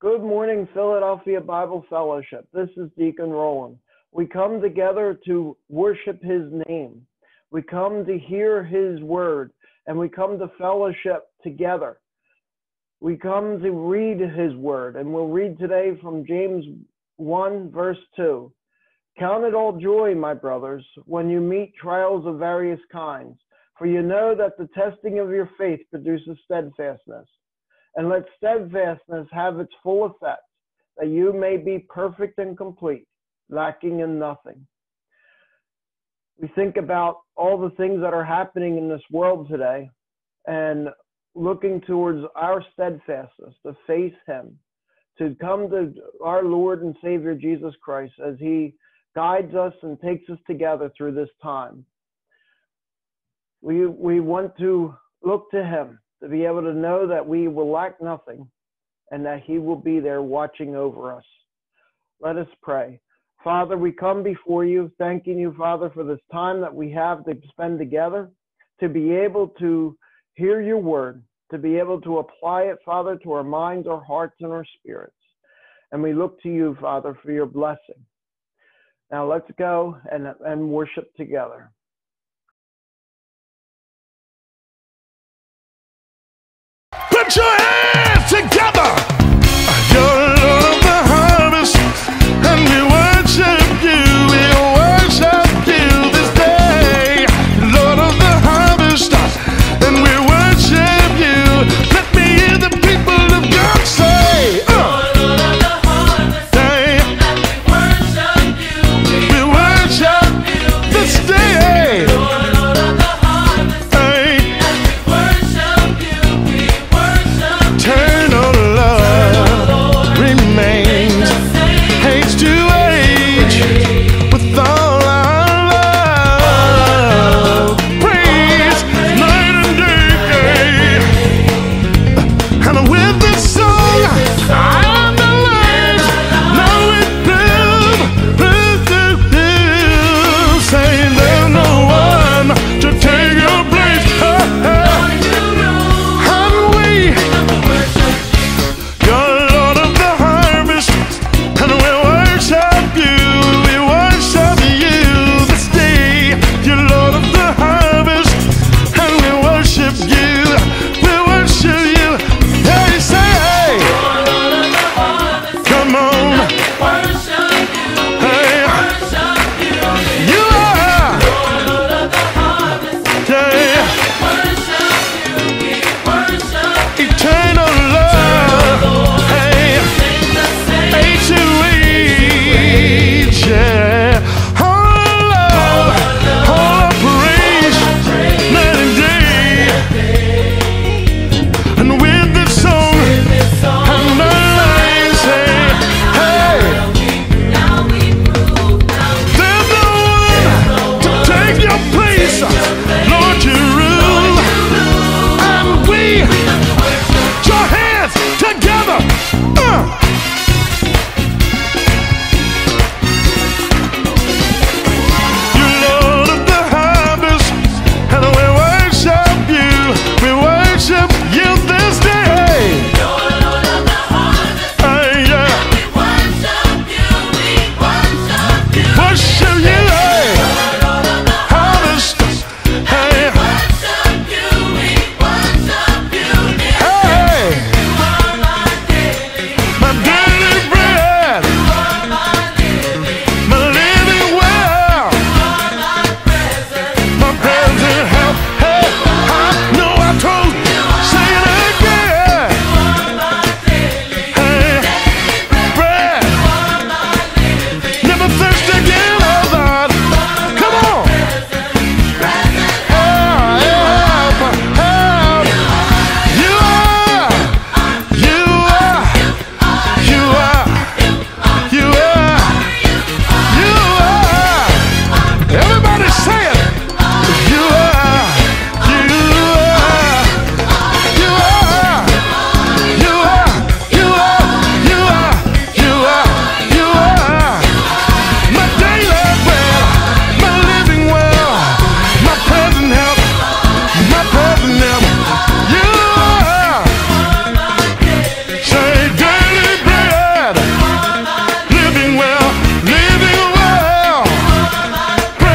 Good morning, Philadelphia Bible Fellowship. This is Deacon Roland. We come together to worship his name. We come to hear his word, and we come to fellowship together. We come to read his word, and we'll read today from James 1, verse 2. Count it all joy, my brothers, when you meet trials of various kinds, for you know that the testing of your faith produces steadfastness. And let steadfastness have its full effect, that you may be perfect and complete, lacking in nothing. We think about all the things that are happening in this world today and looking towards our steadfastness to face him, to come to our Lord and Savior Jesus Christ as he guides us and takes us together through this time. We want to look to him, to be able to know that we will lack nothing and that he will be there watching over us. Let us pray. Father, we come before you, thanking you, Father, for this time that we have to spend together, to be able to hear your word, to be able to apply it, Father, to our minds, our hearts, and our spirits. And we look to you, Father, for your blessing. Now let's go and worship together. Put your hands together. You're Lord of the harvest, and we worship you. We worship you this day, Lord of the harvest, and we worship you. Let me hear the people of God say, Lord of the harvest, and we worship you. We worship you this day. Lord of the harvest, and we worship you. We worship you. Turn on love.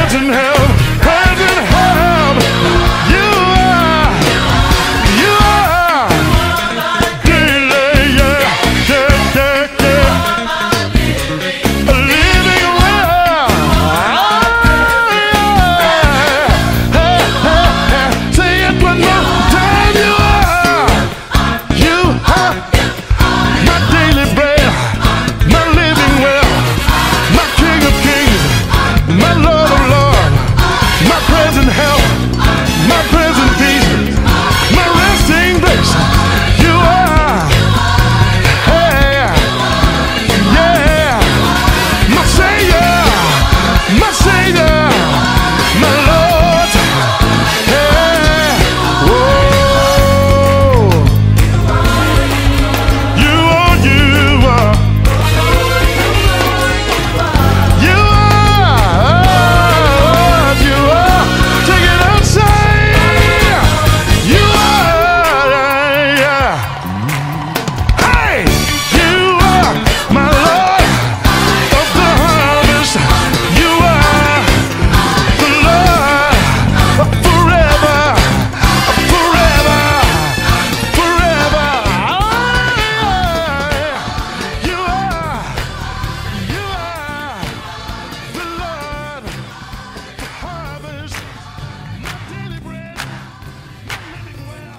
present help, present help. You are, you are. Yeah, yeah, yeah, yeah, yeah. A living well. Say it one more time. You are my daily bread, my living well, my King of Kings, my Lord of Lords, my present help, my present peace, my resting place. You are, hey, yeah, my Savior, my Savior, my Lord, hey, whoa. You are, you are. You are, take it outside. You are, yeah. Hey, you are my Lord of the harvest. You are the Lord forever, forever, forever. You are the Lord, the harvest, my daily bread, my living well,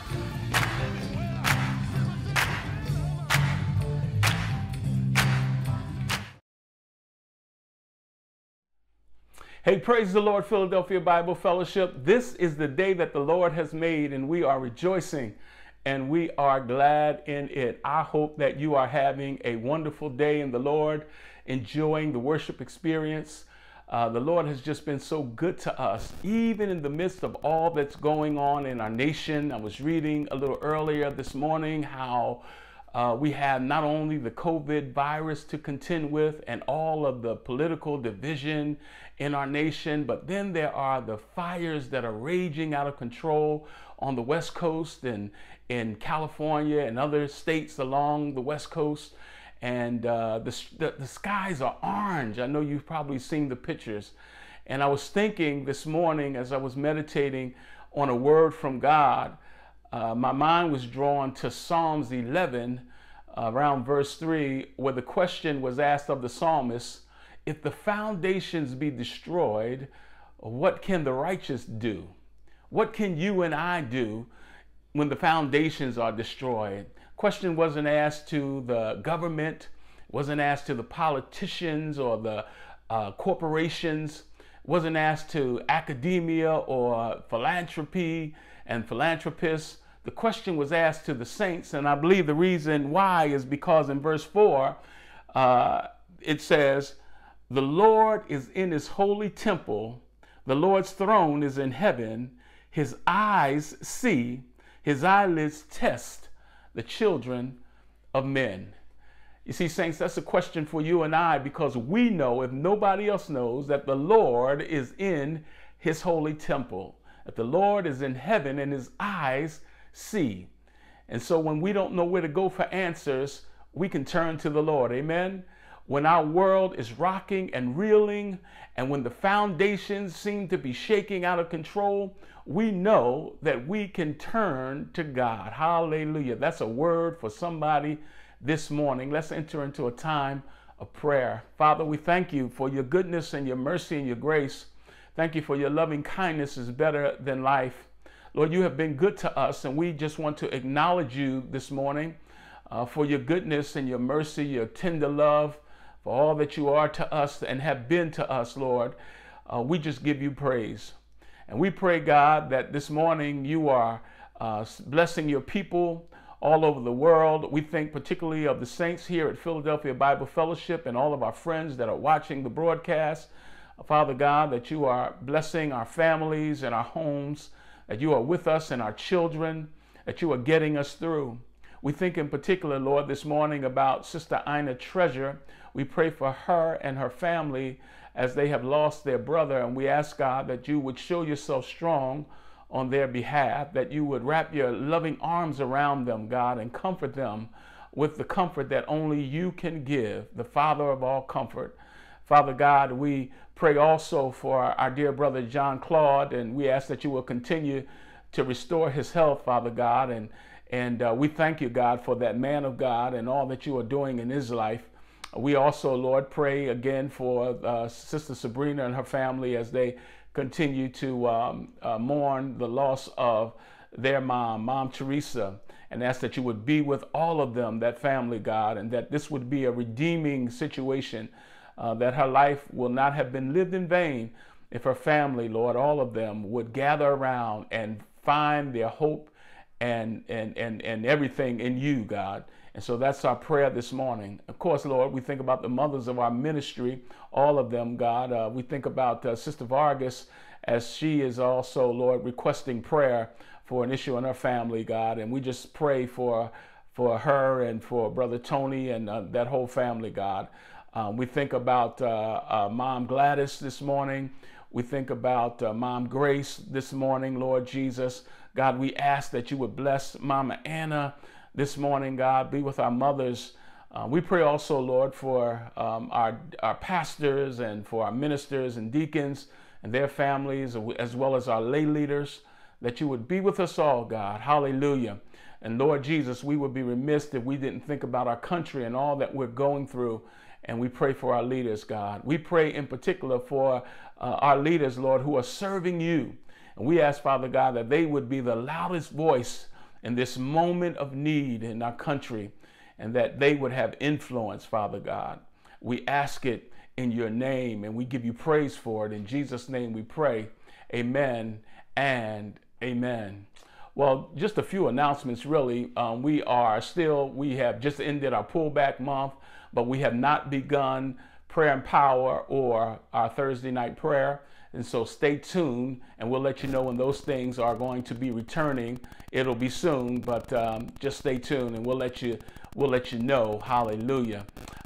Hey, praise the Lord, Philadelphia Bible Fellowship. This is the day that the Lord has made, and we are rejoicing and we are glad in it. I hope that you are having a wonderful day in the Lord, enjoying the worship experience. The Lord has just been so good to us, even in the midst of all that's going on in our nation. I was reading a little earlier this morning how we have not only the COVID virus to contend with and all of the political division in our nation, but then there are the fires that are raging out of control on the West Coast and in California and other states along the West Coast. And the skies are orange. I know you've probably seen the pictures. And I was thinking this morning as I was meditating on a word from God, my mind was drawn to Psalms 11, around verse 3, where the question was asked of the psalmist, if the foundations be destroyed, what can the righteous do? What can you and I do when the foundations are destroyed? Question wasn't asked to the government, wasn't asked to the politicians or the corporations, wasn't asked to academia or philanthropy and philanthropists. The question was asked to the saints, and I believe the reason why is because in verse 4, it says, the Lord is in his holy temple, the Lord's throne is in heaven, his eyes see, his eyelids test the children of men. You see, saints, that's a question for you and I, because we know, if nobody else knows, that the Lord is in his holy temple, that the Lord is in heaven and his eyes see. And so when we don't know where to go for answers, we can turn to the Lord. Amen. When our world is rocking and reeling, and when the foundations seem to be shaking out of control, we know that we can turn to God. Hallelujah. That's a word for somebody this morning. Let's enter into a time of prayer. Father, we thank you for your goodness and your mercy and your grace. Thank you for your loving kindness is better than life. Lord, you have been good to us, and we just want to acknowledge you this morning for your goodness and your mercy, your tender love, for all that you are to us and have been to us, Lord. We just give you praise. And we pray, God, that this morning you are blessing your people all over the world. We think particularly of the saints here at Philadelphia Bible Fellowship and all of our friends that are watching the broadcast. Father God, that you are blessing our families and our homes, that you are with us and our children, that you are getting us through. We think in particular, Lord, this morning about Sister Ina Treasure. We pray for her and her family as they have lost their brother, and we ask, God, that you would show yourself strong on their behalf, that you would wrap your loving arms around them, God, and comfort them with the comfort that only you can give, the Father of all comfort. Father God, we pray also for our dear brother John Claude, and we ask that you will continue to restore his health, Father God. And we thank you, God, for that man of God and all that you are doing in his life. We also, Lord, pray again for Sister Sabrina and her family as they continue to mourn the loss of their Mom Teresa, and ask that you would be with all of them, that family, God, and that this would be a redeeming situation, that her life will not have been lived in vain if her family, Lord, all of them would gather around and find their hope and everything in you, God. And so that's our prayer this morning. Of course, Lord, we think about the mothers of our ministry, all of them, God. We think about Sister Vargas, as she is also, Lord, requesting prayer for an issue in her family, God. And we just pray for her and for Brother Tony and that whole family, God. We think about Mom Gladys this morning. We think about Mom Grace this morning, Lord Jesus. God, we ask that you would bless Mama Anna this morning, God. Be with our mothers. We pray also, Lord, for our pastors and for our ministers and deacons and their families, as well as our lay leaders, that you would be with us all, God. Hallelujah. And Lord Jesus, we would be remiss if we didn't think about our country and all that we're going through. And we pray for our leaders, God. We pray in particular for our leaders, Lord, who are serving you. And we ask, Father God, that they would be the loudest voice in this moment of need in our country, and that they would have influence, Father God. We ask it in your name, and we give you praise for it. In Jesus' name we pray. Amen and amen. Well, just a few announcements, really. We have just ended our pullback month, but we have not begun prayer and power or our Thursday night prayer. And so stay tuned, and we'll let you know when those things are going to be returning. It'll be soon, but just stay tuned, and we'll let you know. Hallelujah.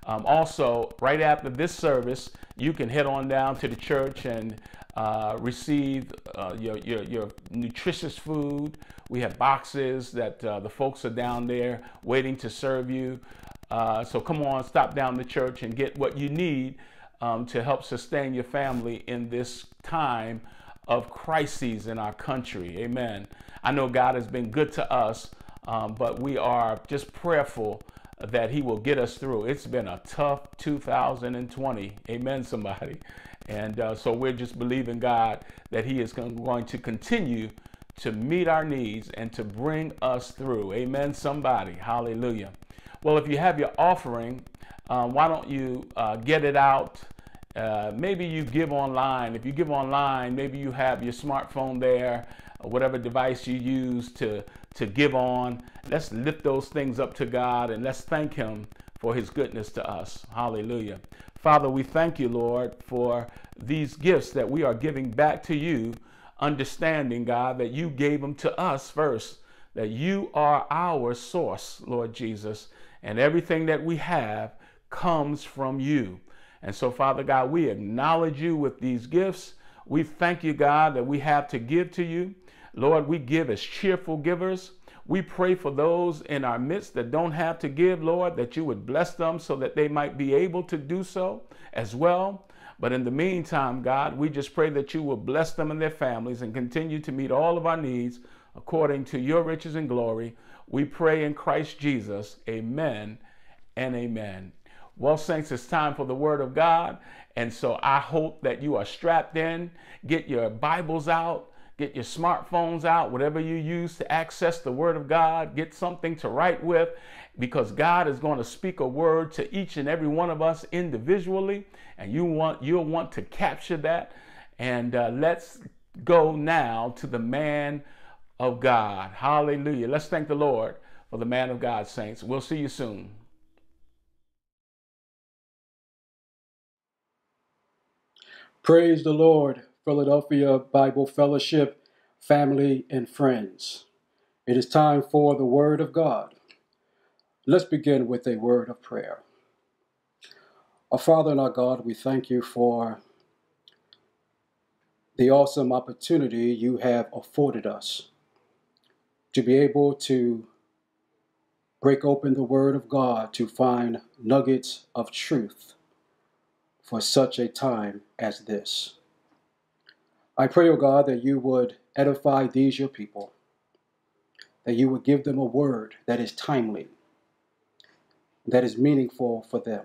Also, right after this service, you can head on down to the church and receive your nutritious food. We have boxes that the folks are down there waiting to serve you. So come on, stop down the church and get what you need to help sustain your family in this time of crises in our country. Amen. I know God has been good to us, but we are just prayerful that he will get us through. It's been a tough 2020. Amen, somebody. And so we're just believing God that he is going to continue to meet our needs and to bring us through. Amen, somebody. Hallelujah. Well, if you have your offering, why don't you get it out? Maybe you give online. If you give online, maybe you have your smartphone there, or whatever device you use to give on. Let's lift those things up to God, and let's thank him for his goodness to us. Hallelujah. Father, we thank you, Lord, for these gifts that we are giving back to you, understanding, God, that you gave them to us first, that you are our source, Lord Jesus, and everything that we have comes from you. And so, Father God, we acknowledge you with these gifts. We thank you, God, that we have to give to you. Lord, we give as cheerful givers. We pray for those in our midst that don't have to give, Lord, that you would bless them so that they might be able to do so as well. But in the meantime, God, we just pray that you will bless them and their families and continue to meet all of our needs according to your riches and glory. We pray in Christ Jesus. Amen and amen. Well, saints, it's time for the word of God. And so I hope that you are strapped in. Get your Bibles out. Get your smartphones out, whatever you use to access the word of God. Get something to write with, because God is going to speak a word to each and every one of us individually. And you'll want to capture that. And let's go now to the man of God. Hallelujah. Let's thank the Lord for the man of God, saints. We'll see you soon. Praise the Lord, Philadelphia Bible Fellowship, family and friends. It is time for the Word of God. Let's begin with a word of prayer. Our Father and our God, we thank you for the awesome opportunity you have afforded us to be able to break open the Word of God to find nuggets of truth for such a time as this. I pray, O God, that you would edify these your people, that you would give them a word that is timely, that is meaningful for them.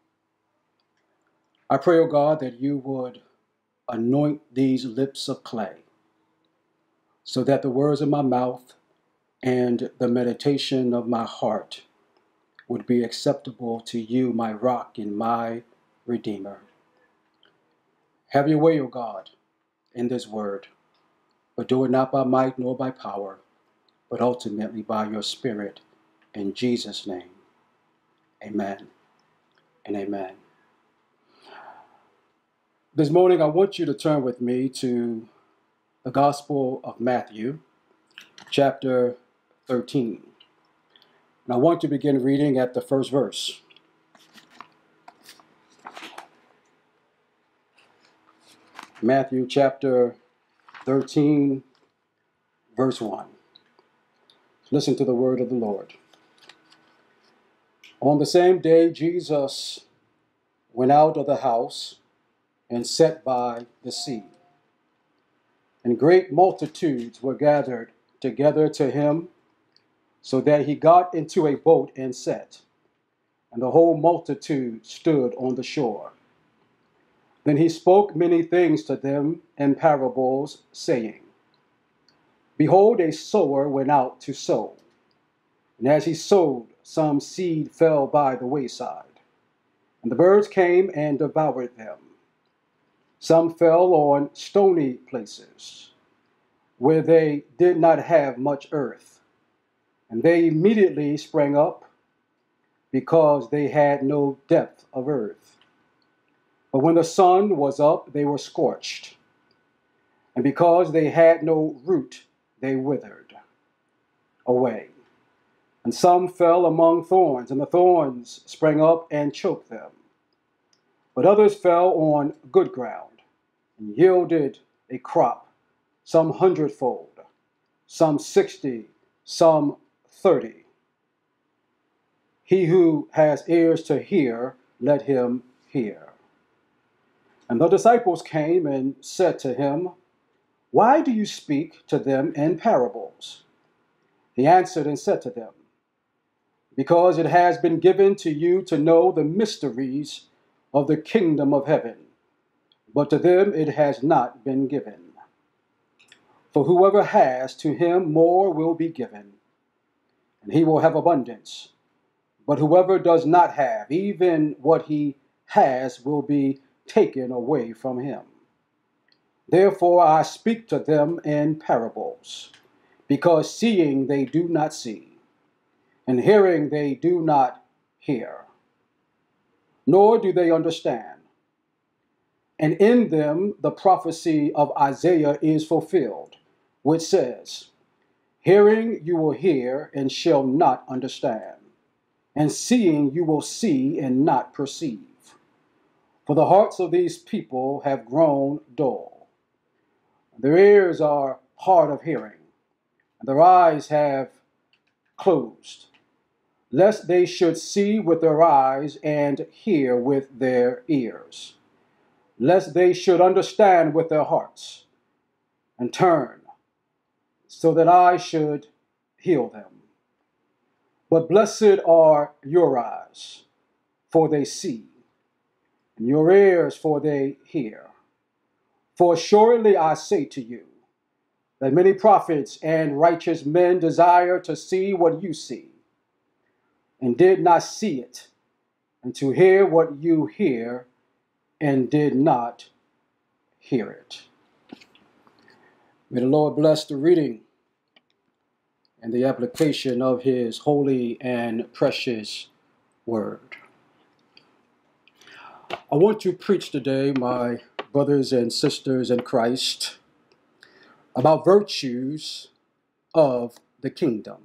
I pray, O God, that you would anoint these lips of clay, so that the words of my mouth and the meditation of my heart would be acceptable to you, my rock and my redeemer. Have your way, O God, in this word, but do it not by might nor by power, but ultimately by your Spirit. In Jesus' name, amen and amen. This morning, I want you to turn with me to the Gospel of Matthew, chapter 13. And I want to begin reading at the first verse. Matthew chapter 13, verse 1. Listen to the word of the Lord. On the same day, Jesus went out of the house and sat by the sea. And great multitudes were gathered together to him, so that he got into a boat and sat, and the whole multitude stood on the shore. Then he spoke many things to them in parables, saying, Behold, a sower went out to sow. And as he sowed, some seed fell by the wayside, and the birds came and devoured them. Some fell on stony places, where they did not have much earth, and they immediately sprang up, because they had no depth of earth. But when the sun was up, they were scorched, and because they had no root, they withered away. And some fell among thorns, and the thorns sprang up and choked them. But others fell on good ground, and yielded a crop, some 100-fold, some 60, some 30. He who has ears to hear, let him hear. And the disciples came and said to him, Why do you speak to them in parables? He answered and said to them, Because it has been given to you to know the mysteries of the kingdom of heaven, but to them it has not been given. For whoever has, to him more will be given, and he will have abundance. But whoever does not have, even what he has will be taken away from him. Therefore I speak to them in parables, because seeing they do not see, and hearing they do not hear, nor do they understand. And in them the prophecy of Isaiah is fulfilled, which says, Hearing you will hear and shall not understand, and seeing you will see and not perceive. For the hearts of these people have grown dull. Their ears are hard of hearing, and their eyes have closed, lest they should see with their eyes and hear with their ears, lest they should understand with their hearts and turn, so that I should heal them. But blessed are your eyes, for they see, and your ears, for they hear. For assuredly I say to you, that many prophets and righteous men desire to see what you see, and did not see it, and to hear what you hear, and did not hear it. May the Lord bless the reading and the application of his holy and precious word. I want to preach today, my brothers and sisters in Christ, about virtues of the kingdom.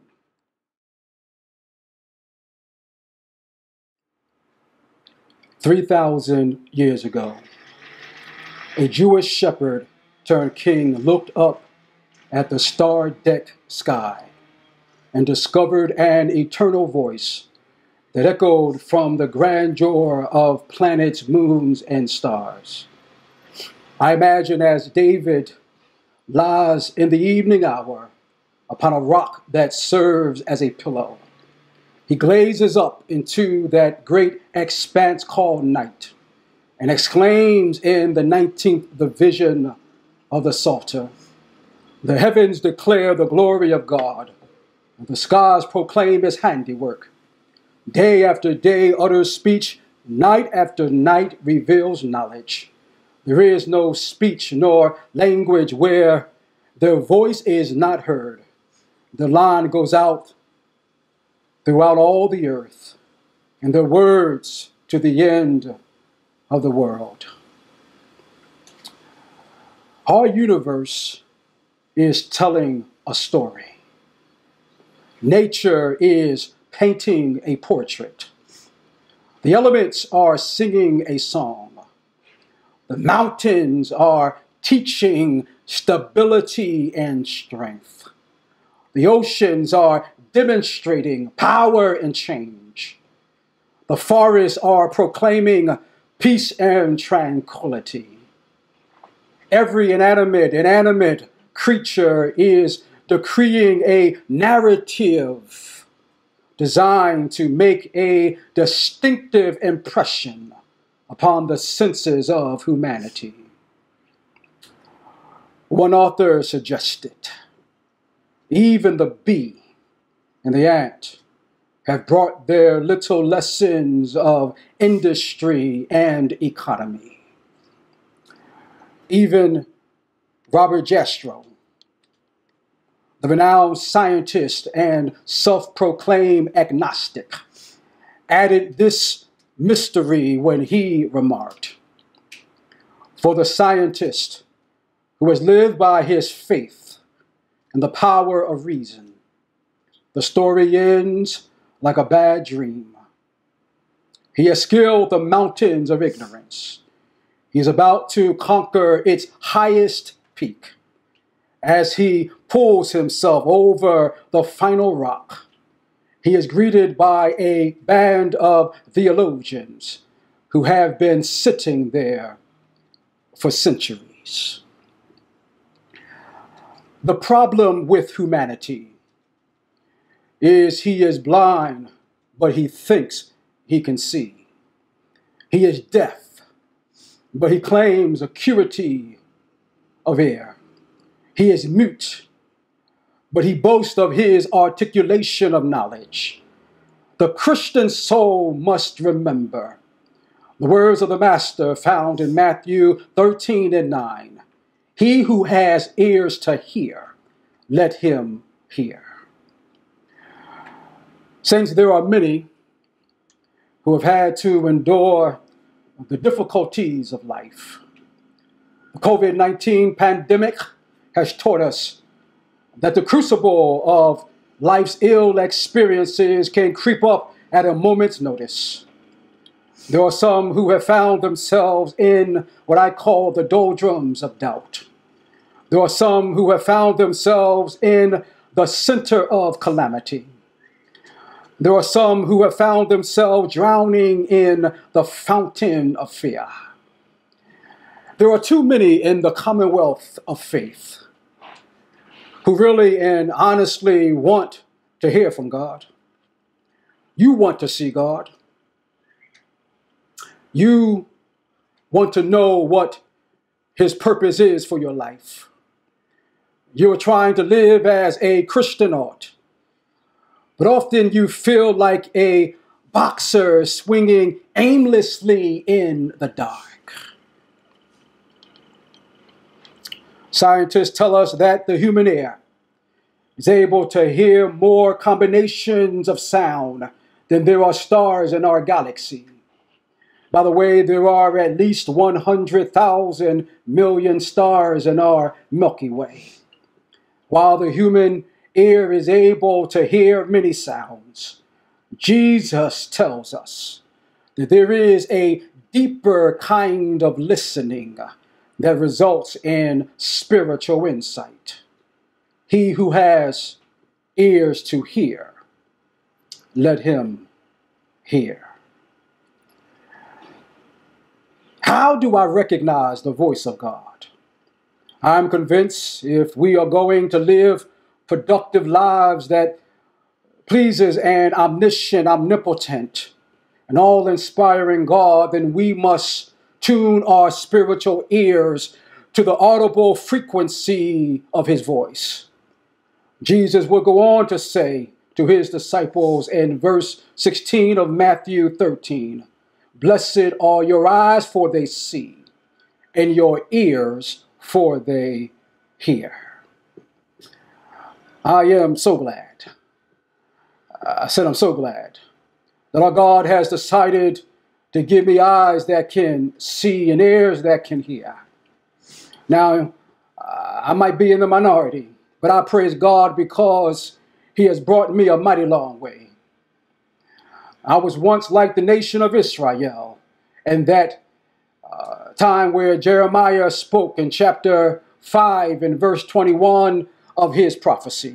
"3,000 years ago, a Jewish shepherd turned king looked up at the star-decked sky and discovered an eternal voice that echoed from the grandeur of planets, moons, and stars. I imagine as David lies in the evening hour upon a rock that serves as a pillow, he gazes up into that great expanse called night and exclaims in the 19th division of the Psalter, "The heavens declare the glory of God, and the skies proclaim his handiwork. Day after day utters speech, night after night reveals knowledge. There is no speech nor language where their voice is not heard. The line goes out throughout all the earth, and their words to the end of the world." Our universe is telling a story. Nature is painting a portrait. The elements are singing a song. The mountains are teaching stability and strength. The oceans are demonstrating power and change. The forests are proclaiming peace and tranquility. Every inanimate creature is decreeing a narrative designed to make a distinctive impression upon the senses of humanity. One author suggested, even the bee and the ant have brought their little lessons of industry and economy. Even Robert Jastrow, the renowned scientist and self-proclaimed agnostic, added this mystery when he remarked, "For the scientist who has lived by his faith and the power of reason, the story ends like a bad dream. He has scaled the mountains of ignorance. He is about to conquer its highest peak. As he pulls himself over the final rock, he is greeted by a band of theologians who have been sitting there for centuries." The problem with humanity is he is blind, but he thinks he can see. He is deaf, but he claims acuity of ear. He is mute, but he boasts of his articulation of knowledge. The Christian soul must remember the words of the Master found in Matthew 13:9. "He who has ears to hear, let him hear." Saints, there are many who have had to endure the difficulties of life. The COVID-19 pandemic has taught us that the crucible of life's ill experiences can creep up at a moment's notice. There are some who have found themselves in what I call the doldrums of doubt. There are some who have found themselves in the center of calamity. There are some who have found themselves drowning in the fountain of fear. There are too many in the commonwealth of faith who really and honestly want to hear from God. You want to see God. You want to know what his purpose is for your life. You are trying to live as a Christian ought, but often you feel like a boxer swinging aimlessly in the dark. Scientists tell us that the human ear is able to hear more combinations of sound than there are stars in our galaxy. By the way, there are at least 100,000 million stars in our Milky Way. While the human ear is able to hear many sounds, Jesus tells us that there is a deeper kind of listening that results in spiritual insight. He who has ears to hear, let him hear. How do I recognize the voice of God? I'm convinced if we are going to live productive lives that pleases an omniscient, omnipotent, and all-inspiring God, then we must tune our spiritual ears to the audible frequency of his voice. Jesus will go on to say to his disciples in verse 16 of Matthew 13, "Blessed are your eyes, for they see, and your ears, for they hear." I am so glad. I said I'm so glad that our God has decided to give me eyes that can see and ears that can hear. Now, I might be in the minority, but I praise God because he has brought me a mighty long way. I was once like the nation of Israel, and that time where Jeremiah spoke in chapter 5 and verse 21 of his prophecy.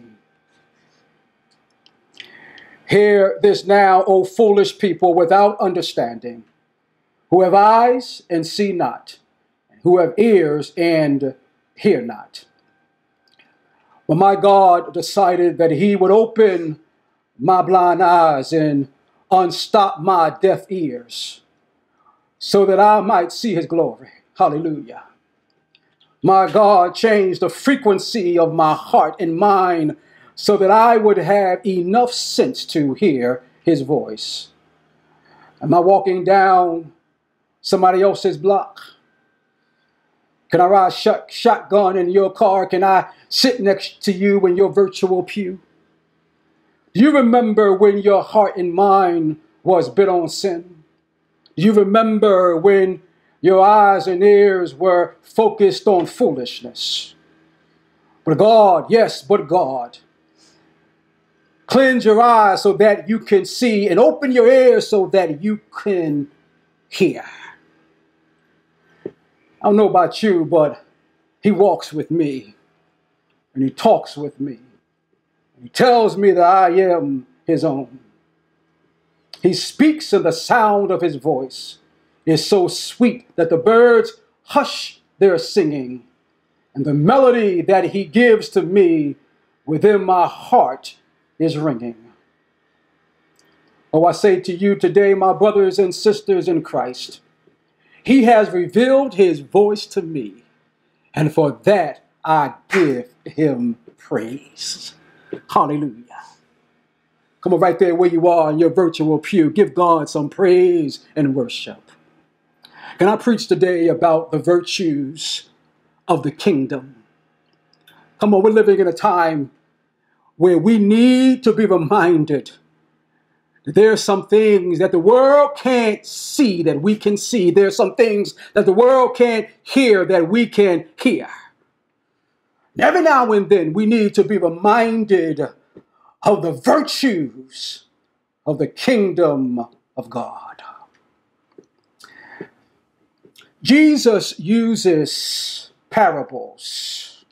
"Hear this now, O foolish people without understanding, who have eyes and see not, who have ears and hear not." But my God decided that he would open my blind eyes and unstop my deaf ears so that I might see his glory. Hallelujah. My God changed the frequency of my heart and mind so that I would have enough sense to hear his voice. Am I walking down somebody else's block? Can I ride shotgun in your car? Can I sit next to you in your virtual pew? Do you remember when your heart and mind was bent on sin? Do you remember when your eyes and ears were focused on foolishness? But God, yes, but God, cleanse your eyes so that you can see, and open your ears so that you can hear. I don't know about you, but he walks with me and he talks with me. He tells me that I am his own. He speaks, and the sound of his voice is so sweet that the birds hush their singing, and the melody that he gives to me within my heart is ringing. Oh, I say to you today, my brothers and sisters in Christ, he has revealed his voice to me, and for that I give him praise. Hallelujah. Come on, right there where you are in your virtual pew, give God some praise and worship. Can I preach today about the virtues of the kingdom? Come on, we're living in a time where we need to be reminded that there are some things that the world can't see that we can see. There are some things that the world can't hear that we can hear. And every now and then we need to be reminded of the virtues of the kingdom of God. Jesus uses parables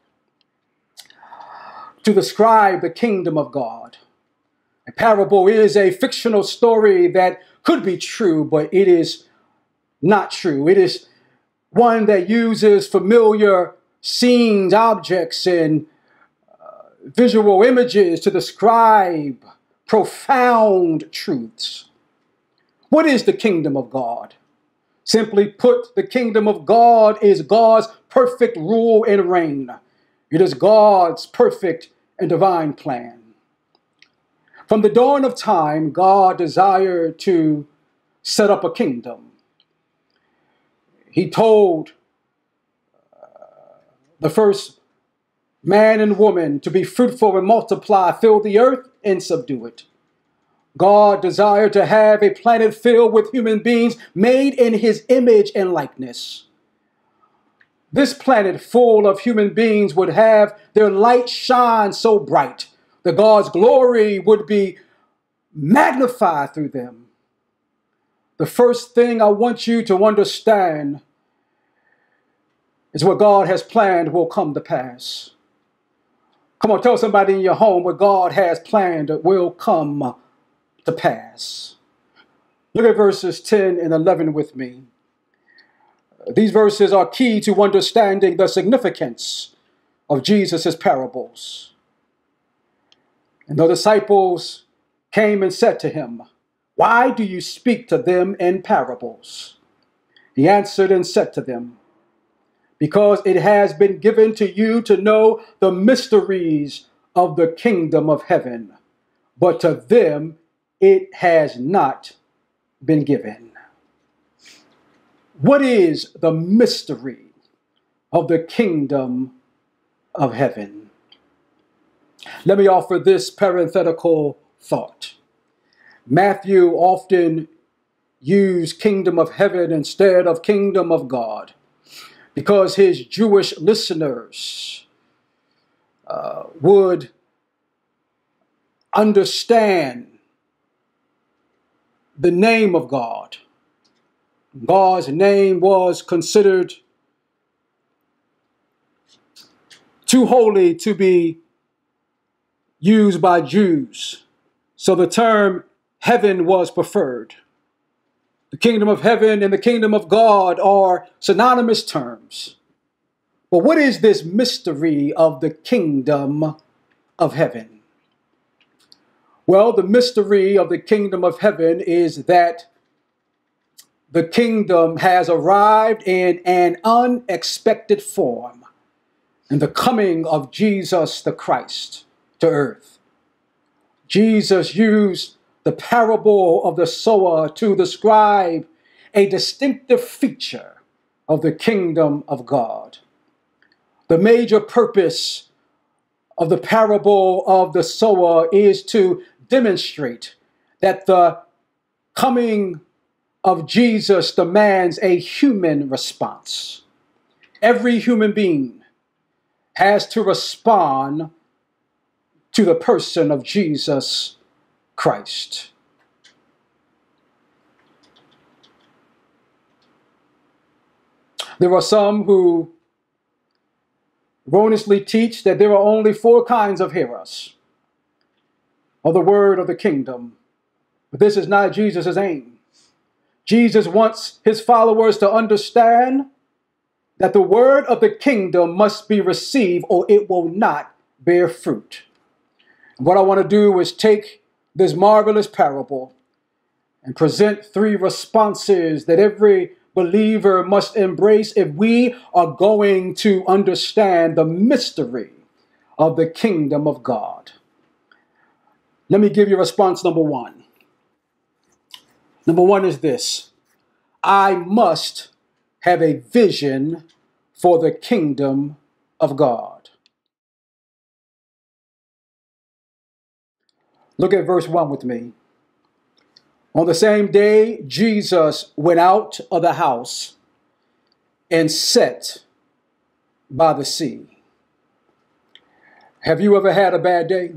to describe the kingdom of God. A parable is a fictional story that could be true, but it is not true. It is one that uses familiar scenes, objects, and visual images to describe profound truths. What is the kingdom of God? Simply put, the kingdom of God is God's perfect rule and reign. It is God's perfect and divine plan. From the dawn of time, God desired to set up a kingdom. He told the first man and woman to be fruitful and multiply, fill the earth and subdue it. God desired to have a planet filled with human beings made in his image and likeness. This planet full of human beings would have their light shine so bright that God's glory would be magnified through them. The first thing I want you to understand is what God has planned will come to pass. Come on, tell somebody in your home what God has planned will come to pass. Look at verses 10 and 11 with me. These verses are key to understanding the significance of Jesus' parables. And the disciples came and said to him, "Why do you speak to them in parables?" He answered and said to them, "Because it has been given to you to know the mysteries of the kingdom of heaven, but to them it has not been given." What is the mystery of the kingdom of heaven? Let me offer this parenthetical thought. Matthew often used kingdom of heaven instead of kingdom of God because his Jewish listeners would understand the name of God. God's name was considered too holy to be used by Jews, so the term heaven was preferred. The kingdom of heaven and the kingdom of God are synonymous terms. But what is this mystery of the kingdom of heaven? Well, the mystery of the kingdom of heaven is that the kingdom has arrived in an unexpected form in the coming of Jesus the Christ to earth. Jesus used the parable of the sower to describe a distinctive feature of the kingdom of God. The major purpose of the parable of the sower is to demonstrate that the coming of Jesus demands a human response. Every human being has to respond to the person of Jesus Christ. There are some who erroneously teach that there are only 4 kinds of hearers of the word of the kingdom. But this is not Jesus' aim. Jesus wants his followers to understand that the word of the kingdom must be received or it will not bear fruit. And what I want to do is take this marvelous parable and present 3 responses that every believer must embrace if we are going to understand the mystery of the kingdom of God. Let me give you response number 1. Number 1 is this: I must have a vision for the kingdom of God. Look at verse 1 with me. On the same day, Jesus went out of the house and sat by the sea. Have you ever had a bad day?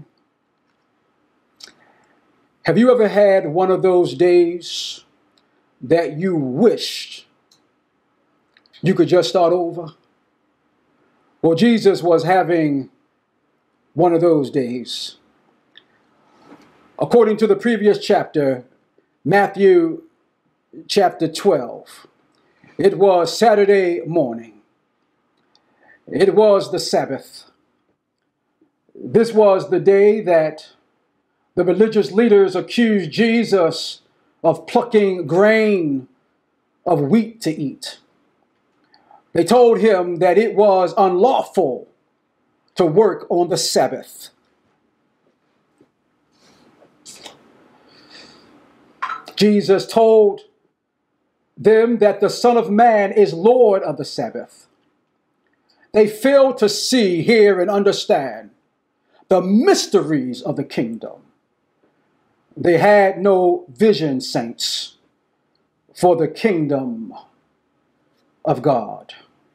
Have you ever had one of those days that you wished you could just start over? Well, Jesus was having one of those days. According to the previous chapter, Matthew chapter 12, it was Saturday morning. It was the Sabbath. This was the day that the religious leaders accused Jesus of plucking grain of wheat to eat. They told him that it was unlawful to work on the Sabbath. Jesus told them that the Son of Man is Lord of the Sabbath. They failed to see, hear, and understand the mysteries of the kingdom. They had no vision, saints, for the kingdom of God.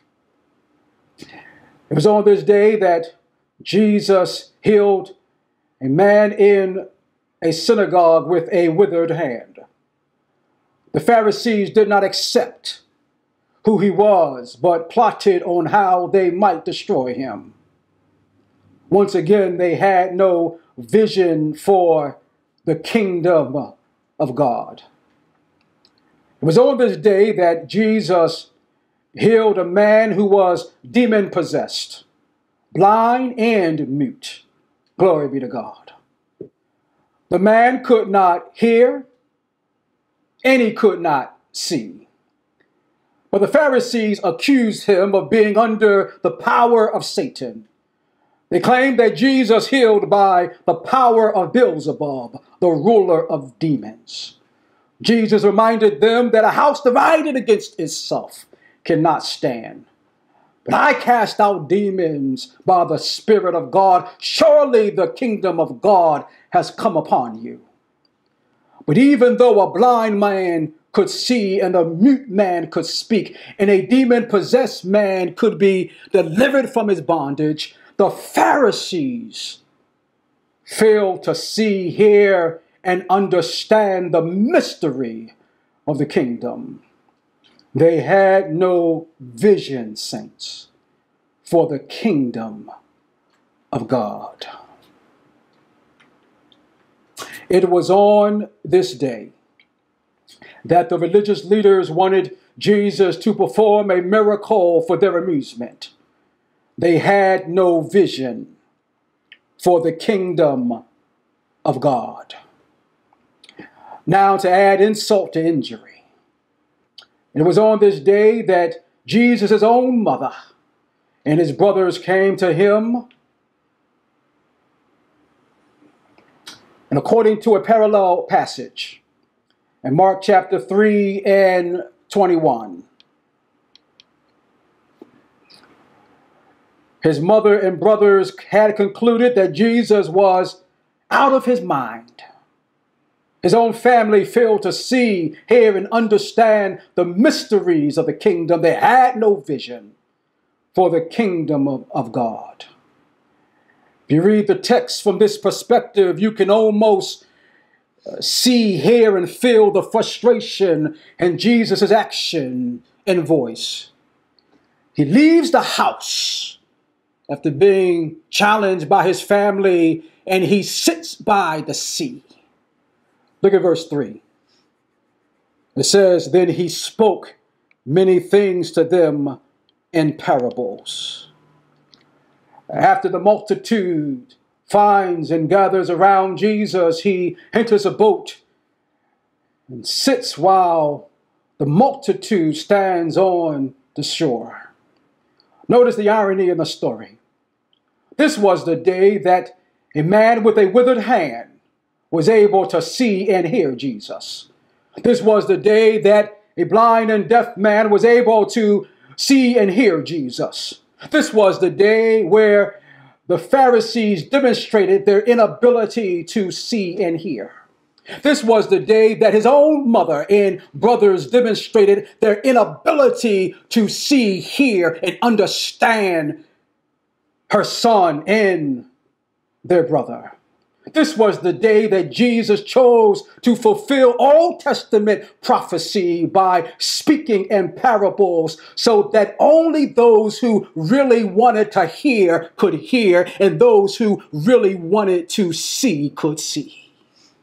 It was on this day that Jesus healed a man in a synagogue with a withered hand. The Pharisees did not accept who he was, but plotted on how they might destroy him. Once again, they had no vision for the kingdom of God. It was on this day that Jesus healed a man who was demon-possessed, blind and mute. Glory be to God. The man could not hear and he could not see. But the Pharisees accused him of being under the power of Satan. They claimed that Jesus healed by the power of Beelzebub, the ruler of demons. Jesus reminded them that a house divided against itself cannot stand. But I cast out demons by the Spirit of God. Surely the kingdom of God has come upon you. But even though a blind man could see and a mute man could speak and a demon-possessed man could be delivered from his bondage, the Pharisees failed to see, hear, and understand the mystery of the kingdom. They had no vision, saints, for the kingdom of God. It was on this day that the religious leaders wanted Jesus to perform a miracle for their amusement. They had no vision for the kingdom of God. Now, to add insult to injury, it was on this day that Jesus' own mother and his brothers came to him. And according to a parallel passage in Mark chapter 3 and 21, his mother and brothers had concluded that Jesus was out of his mind. His own family failed to see, hear, and understand the mysteries of the kingdom. They had no vision for the kingdom of God. If you read the text from this perspective, you can almost see, hear, and feel the frustration in Jesus' action and voice. He leaves the house after being challenged by his family, and he sits by the sea. Look at verse 3. It says, "Then he spoke many things to them in parables." After the multitude finds and gathers around Jesus, he enters a boat and sits while the multitude stands on the shore. Notice the irony in the story. This was the day that a man with a withered hand was able to see and hear Jesus. This was the day that a blind and deaf man was able to see and hear Jesus. This was the day where the Pharisees demonstrated their inability to see and hear. This was the day that his own mother and brothers demonstrated their inability to see, hear, and understand her son and their brother. This was the day that Jesus chose to fulfill Old Testament prophecy by speaking in parables so that only those who really wanted to hear could hear and those who really wanted to see could see.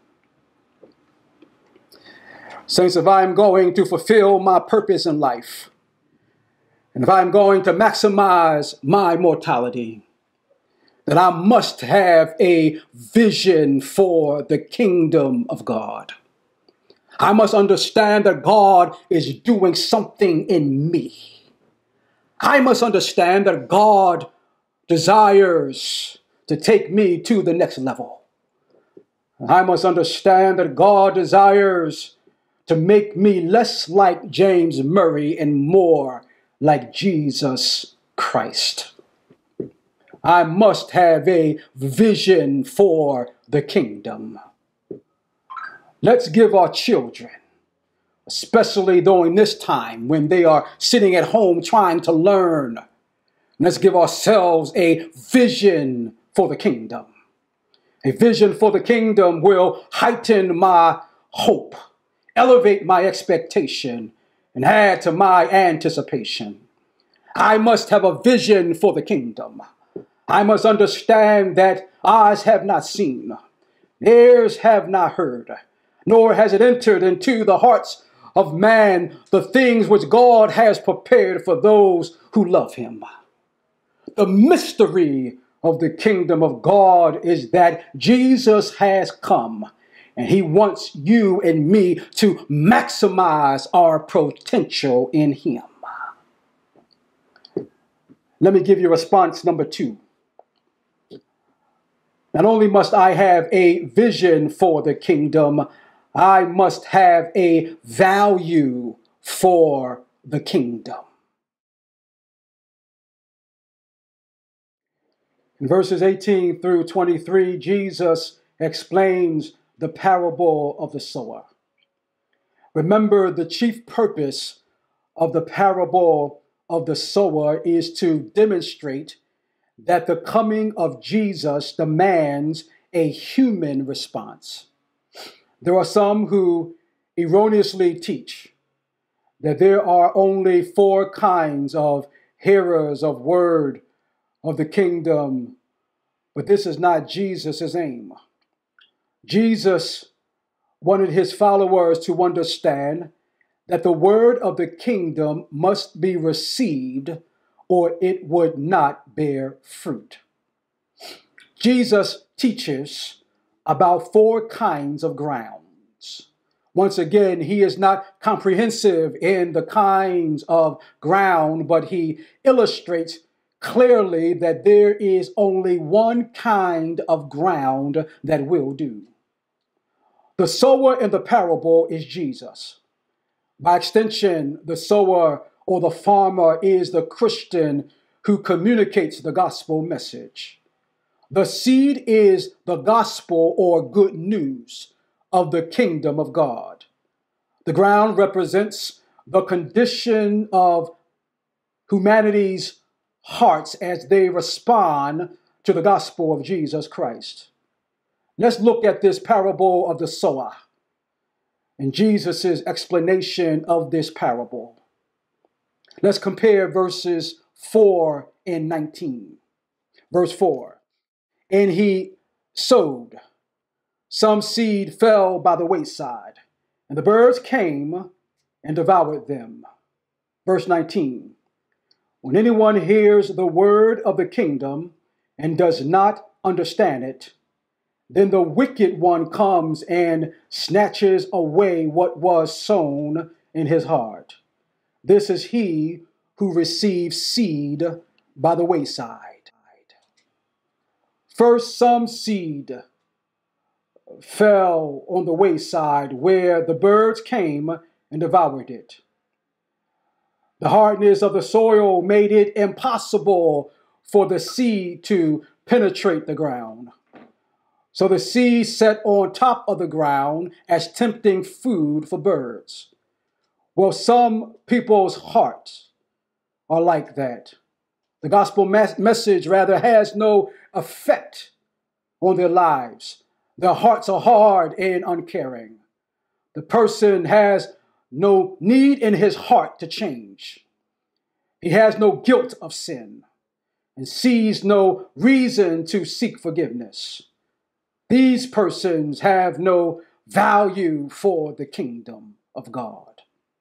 Saints, if I'm going to fulfill my purpose in life, and if I'm going to maximize my mortality, that I must have a vision for the kingdom of God. I must understand that God is doing something in me. I must understand that God desires to take me to the next level. I must understand that God desires to make me less like James Murray and more like Jesus Christ. I must have a vision for the kingdom. Let's give our children, especially during this time when they are sitting at home trying to learn, let's give ourselves a vision for the kingdom. A vision for the kingdom will heighten my hope, elevate my expectation, and add to my anticipation. I must have a vision for the kingdom. I must understand that eyes have not seen, ears have not heard, nor has it entered into the hearts of man the things which God has prepared for those who love him. The mystery of the kingdom of God is that Jesus has come, and he wants you and me to maximize our potential in him. Let me give you response number 2. Not only must I have a vision for the kingdom, I must have a value for the kingdom. In verses 18 through 23, Jesus explains the parable of the sower. Remember, the chief purpose of the parable of the sower is to demonstrate that the coming of Jesus demands a human response. There are some who erroneously teach that there are only 4 kinds of hearers of word of the kingdom, but this is not Jesus' aim. Jesus wanted his followers to understand that the word of the kingdom must be received or it would not bear fruit. Jesus teaches about 4 kinds of grounds. Once again, he is not comprehensive in the kinds of ground, but he illustrates clearly that there is only one kind of ground that will do. The sower in the parable is Jesus. By extension, the sower or the farmer is the Christian who communicates the gospel message. The seed is the gospel or good news of the kingdom of God. The ground represents the condition of humanity's hearts as they respond to the gospel of Jesus Christ. Let's look at this parable of the sower and Jesus' explanation of this parable. Let's compare verses 4 and 19. Verse 4, and he sowed. Some seed fell by the wayside, and the birds came and devoured them. Verse 19, when anyone hears the word of the kingdom and does not understand it, then the wicked one comes and snatches away what was sown in his heart. This is he who receives seed by the wayside. First, some seed fell on the wayside where the birds came and devoured it. The hardness of the soil made it impossible for the seed to penetrate the ground. So the seed set on top of the ground as tempting food for birds. Well, some people's hearts are like that. The gospel message rather has no effect on their lives. Their hearts are hard and uncaring. The person has no need in his heart to change. He has no guilt of sin and sees no reason to seek forgiveness. These persons have no value for the kingdom of God.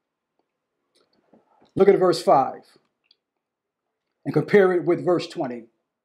Look at verse 5 and compare it with verse 20.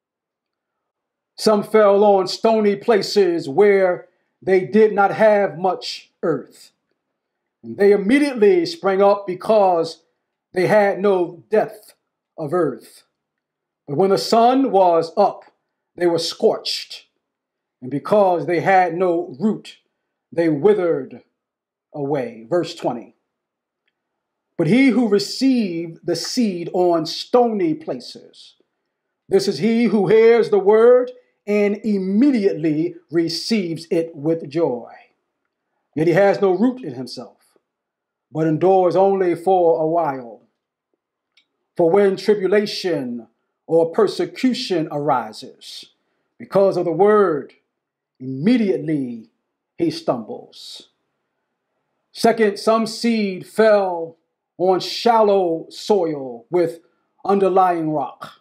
Some fell on stony places where they did not have much earth. And they immediately sprang up because they had no depth of earth. But when the sun was up, they were scorched. And because they had no root, they withered away. Verse 20. But he who received the seed on stony places, this is he who hears the word and immediately receives it with joy. Yet he has no root in himself, but endures only for a while. For when tribulation or persecution arises because of the word, immediately he stumbles. Second, some seed fell on shallow soil with underlying rock.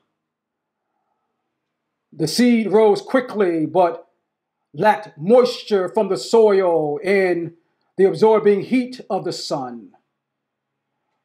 The seed rose quickly, but lacked moisture from the soil and the absorbing heat of the sun.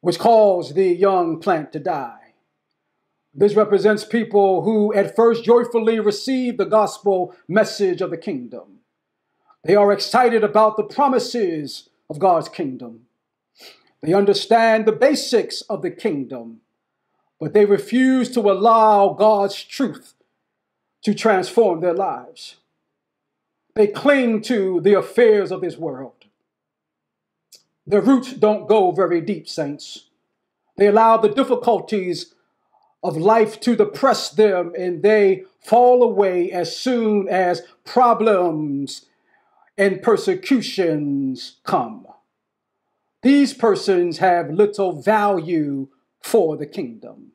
which caused the young plant to die. This represents people who at first joyfully receive the gospel message of the kingdom. They are excited about the promises of God's kingdom. They understand the basics of the kingdom, but they refuse to allow God's truth to transform their lives. They cling to the affairs of this world. Their roots don't go very deep, saints. They allow the difficulties of life to depress them, and they fall away as soon as problems and persecutions come. These persons have little value for the kingdom.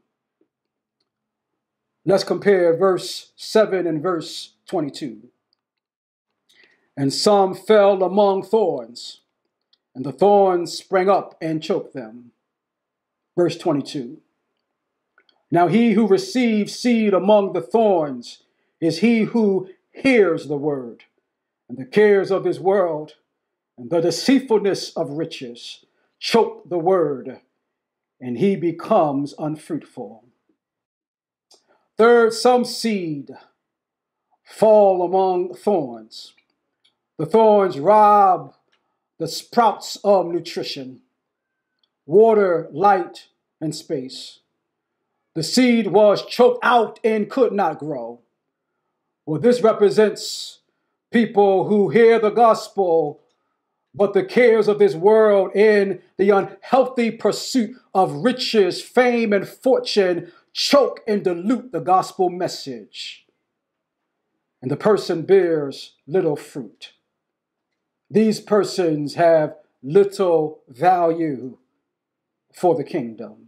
Let's compare verse 7 and verse 22. And some fell among thorns, and the thorns sprang up and choked them. Verse 22. Now he who receives seed among the thorns is he who hears the word, and the cares of this world and the deceitfulness of riches choke the word, and he becomes unfruitful. Third, some seed fall among thorns. The thorns rob the sprouts of nutrition, water, light, and space. The seed was choked out and could not grow. Well, this represents people who hear the gospel, but the cares of this world and the unhealthy pursuit of riches, fame, and fortune choke and dilute the gospel message. And the person bears little fruit. These persons have little value for the kingdom.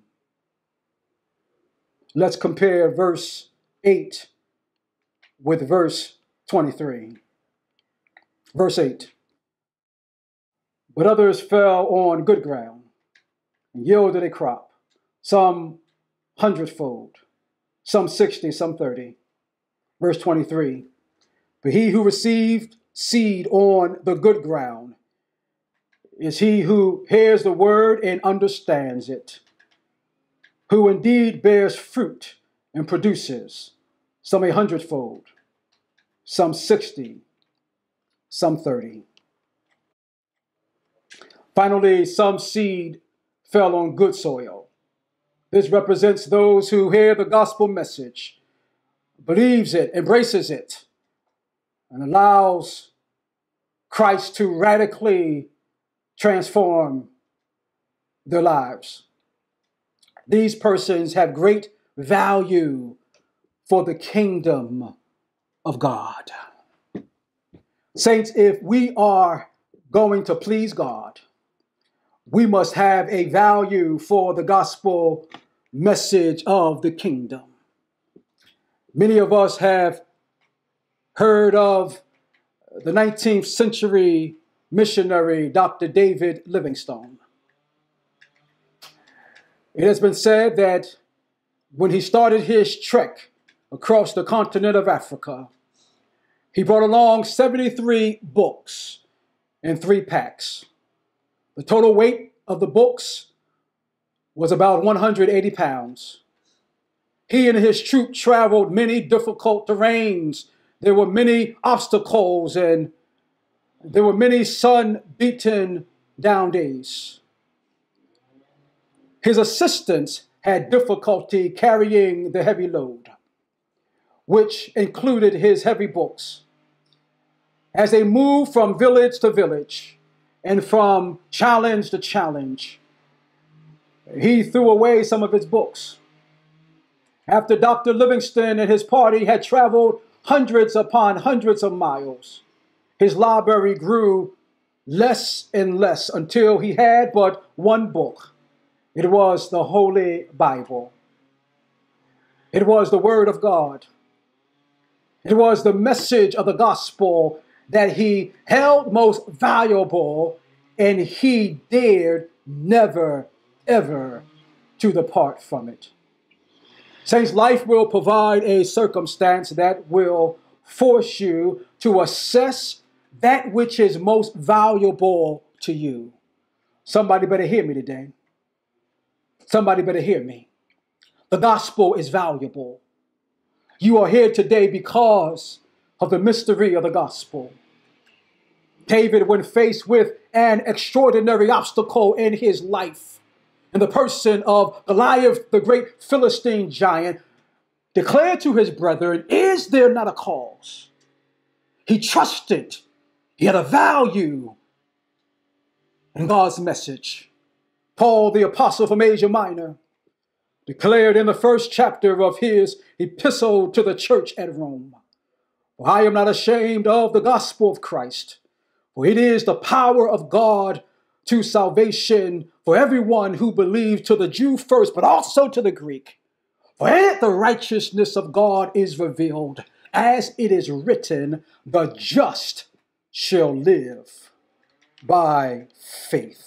Let's compare verse 8 with verse 23. Verse 8. But others fell on good ground and yielded a crop, some 100-fold, some 60, some 30. Verse 23. But he who received seed on the good ground is he who hears the word and understands it, who indeed bears fruit and produces, some 100-fold, some 60, some 30. Finally, some seed fell on good soil. This represents those who hear the gospel message, believes it, embraces it, and allows Christ to radically transform their lives. These persons have great value for the kingdom of God. Saints, if we are going to please God, we must have a value for the gospel message of the kingdom. Many of us have heard of the 19th century missionary Dr. David Livingstone. It has been said that when he started his trek across the continent of Africa, he brought along 73 books in 3 packs. The total weight of the books was about 180 pounds. He and his troop traveled many difficult terrains. There were many obstacles and there were many sun-beaten down days. His assistants had difficulty carrying the heavy load, which included his heavy books. As they moved from village to village and from challenge to challenge, he threw away some of his books. After Dr. Livingstone and his party had traveled hundreds upon hundreds of miles, his library grew less and less until he had but one book. It was the Holy Bible. It was the Word of God. It was the message of the gospel that he held most valuable, and he dared never, ever to depart from it. Saints, life will provide a circumstance that will force you to assess that which is most valuable to you. Somebody better hear me today. Somebody better hear me. The gospel is valuable. You are here today because of the mystery of the gospel. David, when faced with an extraordinary obstacle in his life, in the person of Goliath, the great Philistine giant, declared to his brethren, is there not a cause? He trusted. He had a value in God's message. Paul, the apostle from Asia Minor, declared in the first chapter of his epistle to the church at Rome, "For I am not ashamed of the gospel of Christ, for it is the power of God to salvation for everyone who believes, to the Jew first, but also to the Greek. For in it the righteousness of God is revealed, as it is written, the just shall live by faith."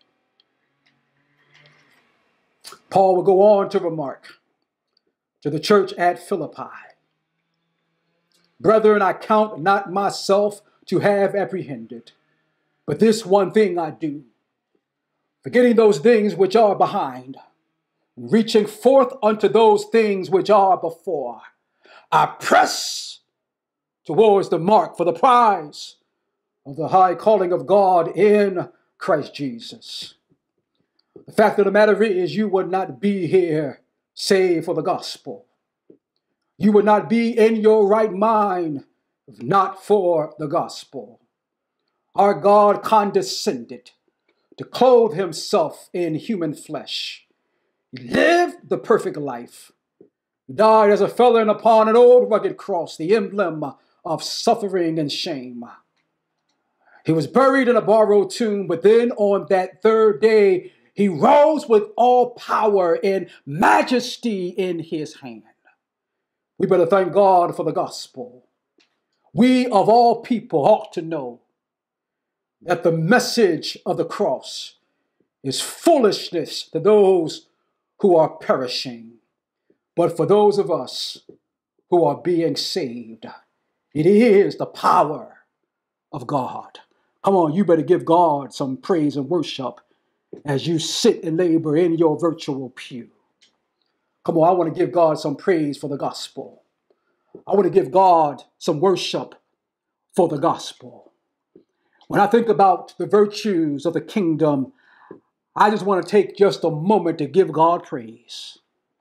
Paul will go on to remark to the church at Philippi, "Brethren, I count not myself to have apprehended, but this one thing I do, forgetting those things which are behind, reaching forth unto those things which are before, I press towards the mark for the prize of the high calling of God in Christ Jesus." The fact of the matter is, you would not be here save for the gospel. You would not be in your right mind if not for the gospel. Our God condescended to clothe himself in human flesh. He lived the perfect life. He died as a felon upon an old rugged cross, the emblem of suffering and shame. He was buried in a borrowed tomb, but then on that third day, he rose with all power and majesty in his hand. We better thank God for the gospel. We of all people ought to know that the message of the cross is foolishness to those who are perishing. But for those of us who are being saved, it is the power of God. Come on, you better give God some praise and worship as you sit and labor in your virtual pew. Come on, I want to give God some praise for the gospel. I want to give God some worship for the gospel. When I think about the virtues of the kingdom, I just want to take just a moment to give God praise.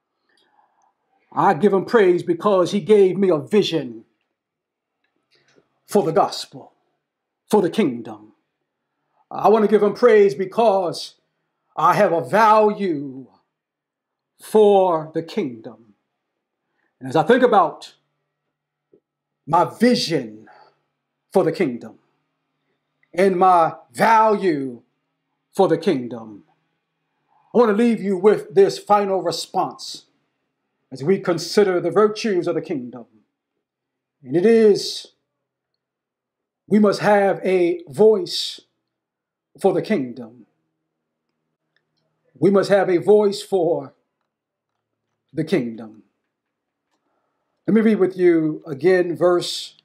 I give him praise because he gave me a vision for the gospel, for the kingdom. I want to give him praise because I have a value for the kingdom. And as I think about my vision for the kingdom and my value for the kingdom, I want to leave you with this final response as we consider the virtues of the kingdom. And it is, we must have a voice for the kingdom. We must have a voice for the kingdom. Let me read with you again verse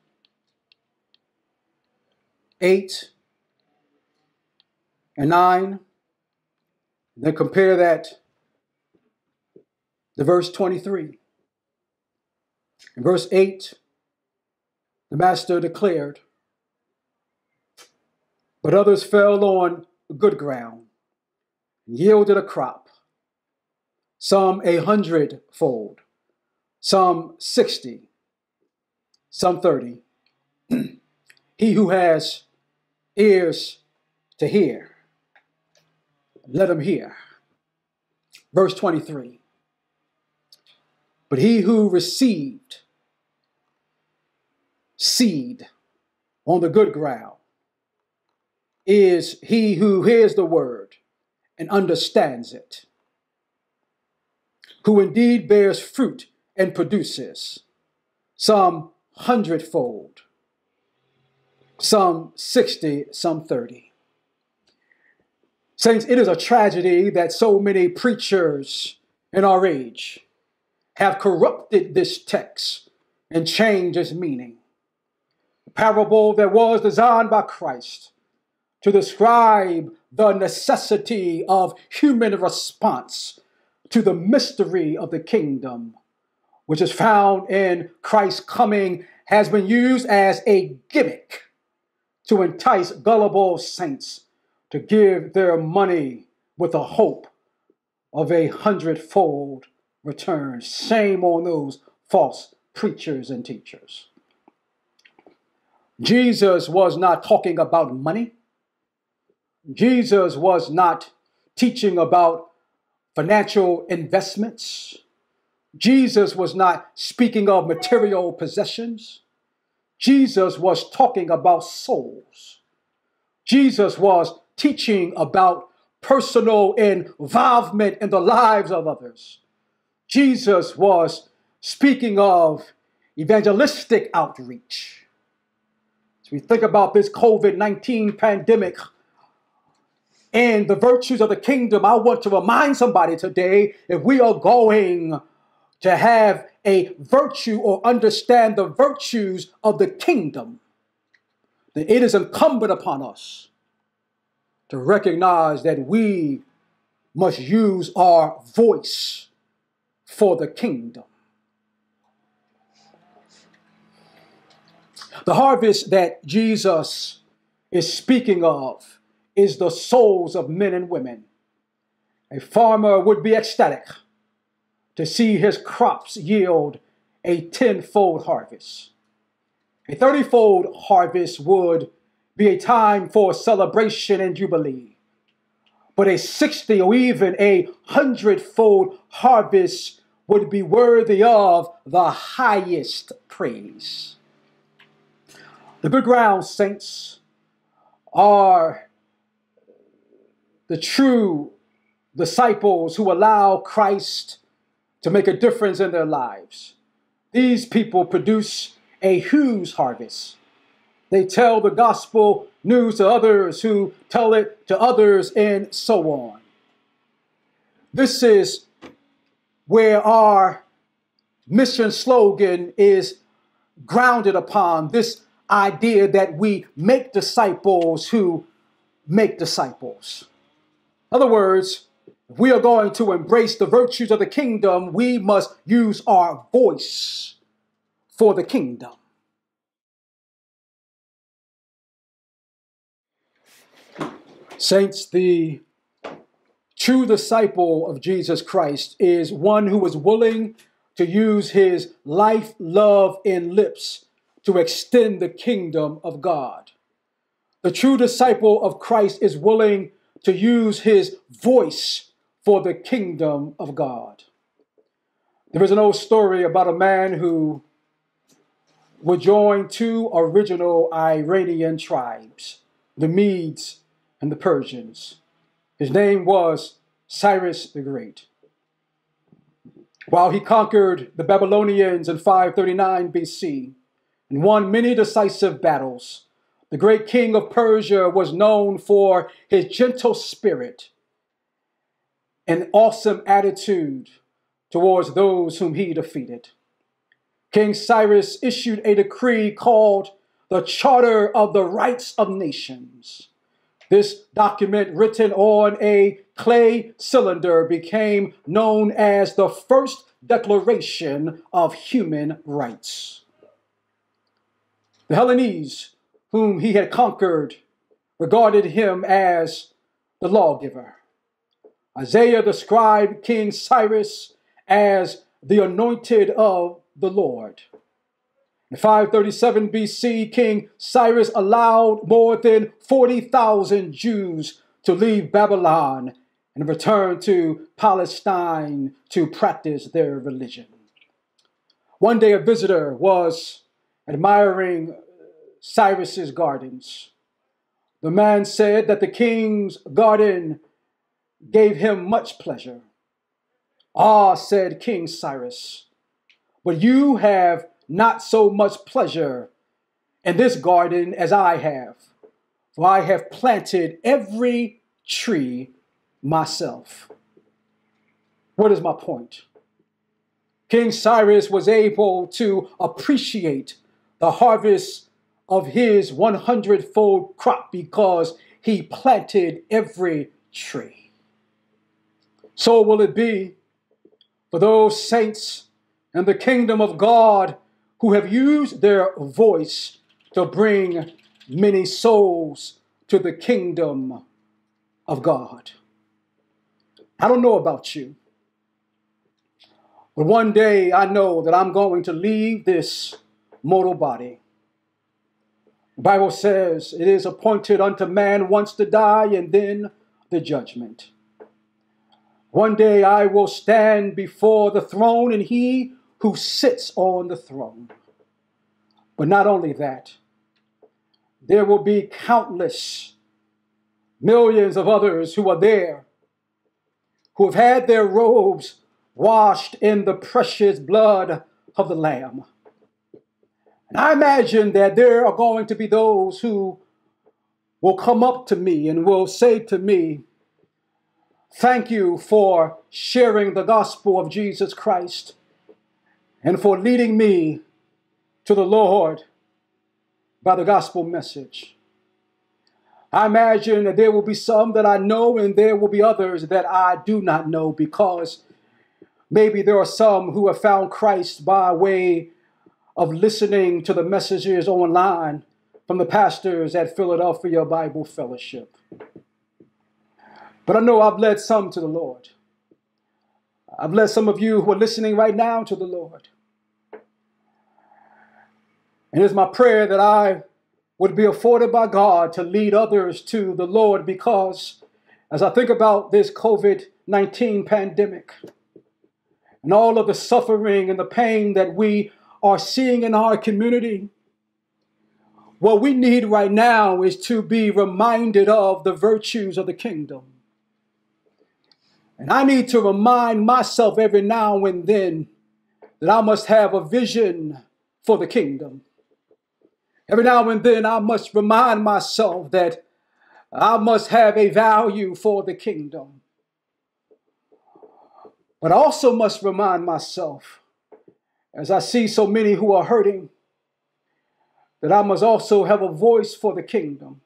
8 and 9. Then compare that to verse 23. In verse 8, the master declared, "But others fell on good ground, and yielded a crop, some 100-fold, some 60, some 30. He who has ears to hear, let him hear." Verse 23. "But he who received seed on the good ground is he who hears the word and understands it, who indeed bears fruit and produces, some 100-fold, some 60, some 30. Saints, it is a tragedy that so many preachers in our age have corrupted this text and changed its meaning. The parable that was designed by Christ to describe the necessity of human response to the mystery of the kingdom, which is found in Christ's coming, has been used as a gimmick to entice gullible saints to give their money with a hope of a hundredfold return. Shame on those false preachers and teachers. Jesus was not talking about money. Jesus was not teaching about financial investments. Jesus was not speaking of material possessions. Jesus was talking about souls. Jesus was teaching about personal involvement in the lives of others. Jesus was speaking of evangelistic outreach. As we think about this COVID-19 pandemic and the virtues of the kingdom, I want to remind somebody today, if we are going to have a virtue or understand the virtues of the kingdom, then it is incumbent upon us to recognize that we must use our voice for the kingdom. The harvest that Jesus is speaking of is the souls of men and women. A farmer would be ecstatic to see his crops yield a 10-fold harvest. A 30-fold harvest would be a time for celebration and jubilee. But a 60 or even a 100-fold harvest would be worthy of the highest praise. The good ground, saints, are the true disciples who allow Christ to make a difference in their lives. These people produce a huge harvest. They tell the gospel news to others who tell it to others and so on. This is where our mission slogan is grounded upon this idea that we make disciples who make disciples. In other words, if we are going to embrace the virtues of the kingdom, we must use our voice for the kingdom. Saints, the true disciple of Jesus Christ is one who is willing to use his life, love, and lips to extend the kingdom of God. The true disciple of Christ is willing to use his voice for the kingdom of God. There is an old story about a man who would join two original Iranian tribes, the Medes and the Persians. His name was Cyrus the Great. While he conquered the Babylonians in 539 BC and won many decisive battles, the great king of Persia was known for his gentle spirit and awesome attitude towards those whom he defeated. King Cyrus issued a decree called the Charter of the Rights of Nations. This document, written on a clay cylinder, became known as the First Declaration of Human Rights. The Hellenes, whom he had conquered, regarded him as the lawgiver. Isaiah described King Cyrus as the anointed of the Lord. In 537 BC, King Cyrus allowed more than 40,000 Jews to leave Babylon and return to Palestine to practice their religion. One day a visitor was admiring Cyrus's gardens. The man said that the king's garden gave him much pleasure. "Ah," said King Cyrus, "but you have not so much pleasure in this garden as I have, for I have planted every tree myself." What is my point? King Cyrus was able to appreciate the harvest of his 100-fold crop because he planted every tree. So will it be for those saints in the kingdom of God who have used their voice to bring many souls to the kingdom of God. I don't know about you, but one day I know that I'm going to leave this mortal body. The Bible says it is appointed unto man once to die and then the judgment. One day I will stand before the throne and he who sits on the throne. But not only that, there will be countless millions of others who are there, who have had their robes washed in the precious blood of the Lamb. And I imagine that there are going to be those who will come up to me and will say to me, thank you for sharing the gospel of Jesus Christ and for leading me to the Lord by the gospel message. I imagine that there will be some that I know and there will be others that I do not know, because maybe there are some who have found Christ by way of listening to the messages online from the pastors at Philadelphia Bible Fellowship. But I know I've led some to the Lord. I've led some of you who are listening right now to the Lord. And it's my prayer that I would be afforded by God to lead others to the Lord, because as I think about this COVID-19 pandemic and all of the suffering and the pain that we are seeing in our community, what we need right now is to be reminded of the virtues of the kingdom. And I need to remind myself every now and then that I must have a vision for the kingdom. Every now and then I must remind myself that I must have a value for the kingdom. But I also must remind myself, as I see so many who are hurting, that I must also have a voice for the kingdom.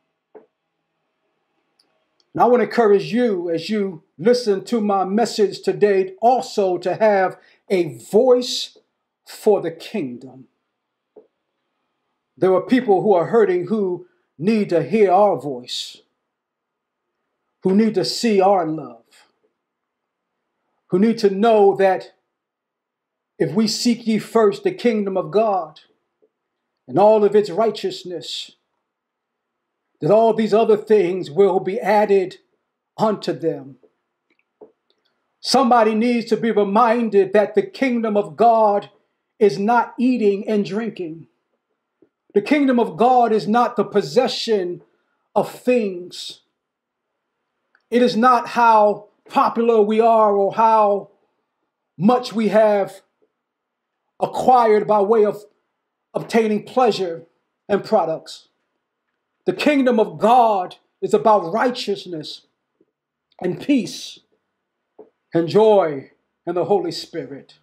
And I want to encourage you, as you listen to my message today, also to have a voice for the kingdom. There are people who are hurting who need to hear our voice, who need to see our love, who need to know that if we seek ye first the kingdom of God and all of its righteousness, that all these other things will be added unto them. Somebody needs to be reminded that the kingdom of God is not eating and drinking. The kingdom of God is not the possession of things. It is not how popular we are or how much we have acquired by way of obtaining pleasure and products. The kingdom of God is about righteousness and peace and joy in the Holy Spirit.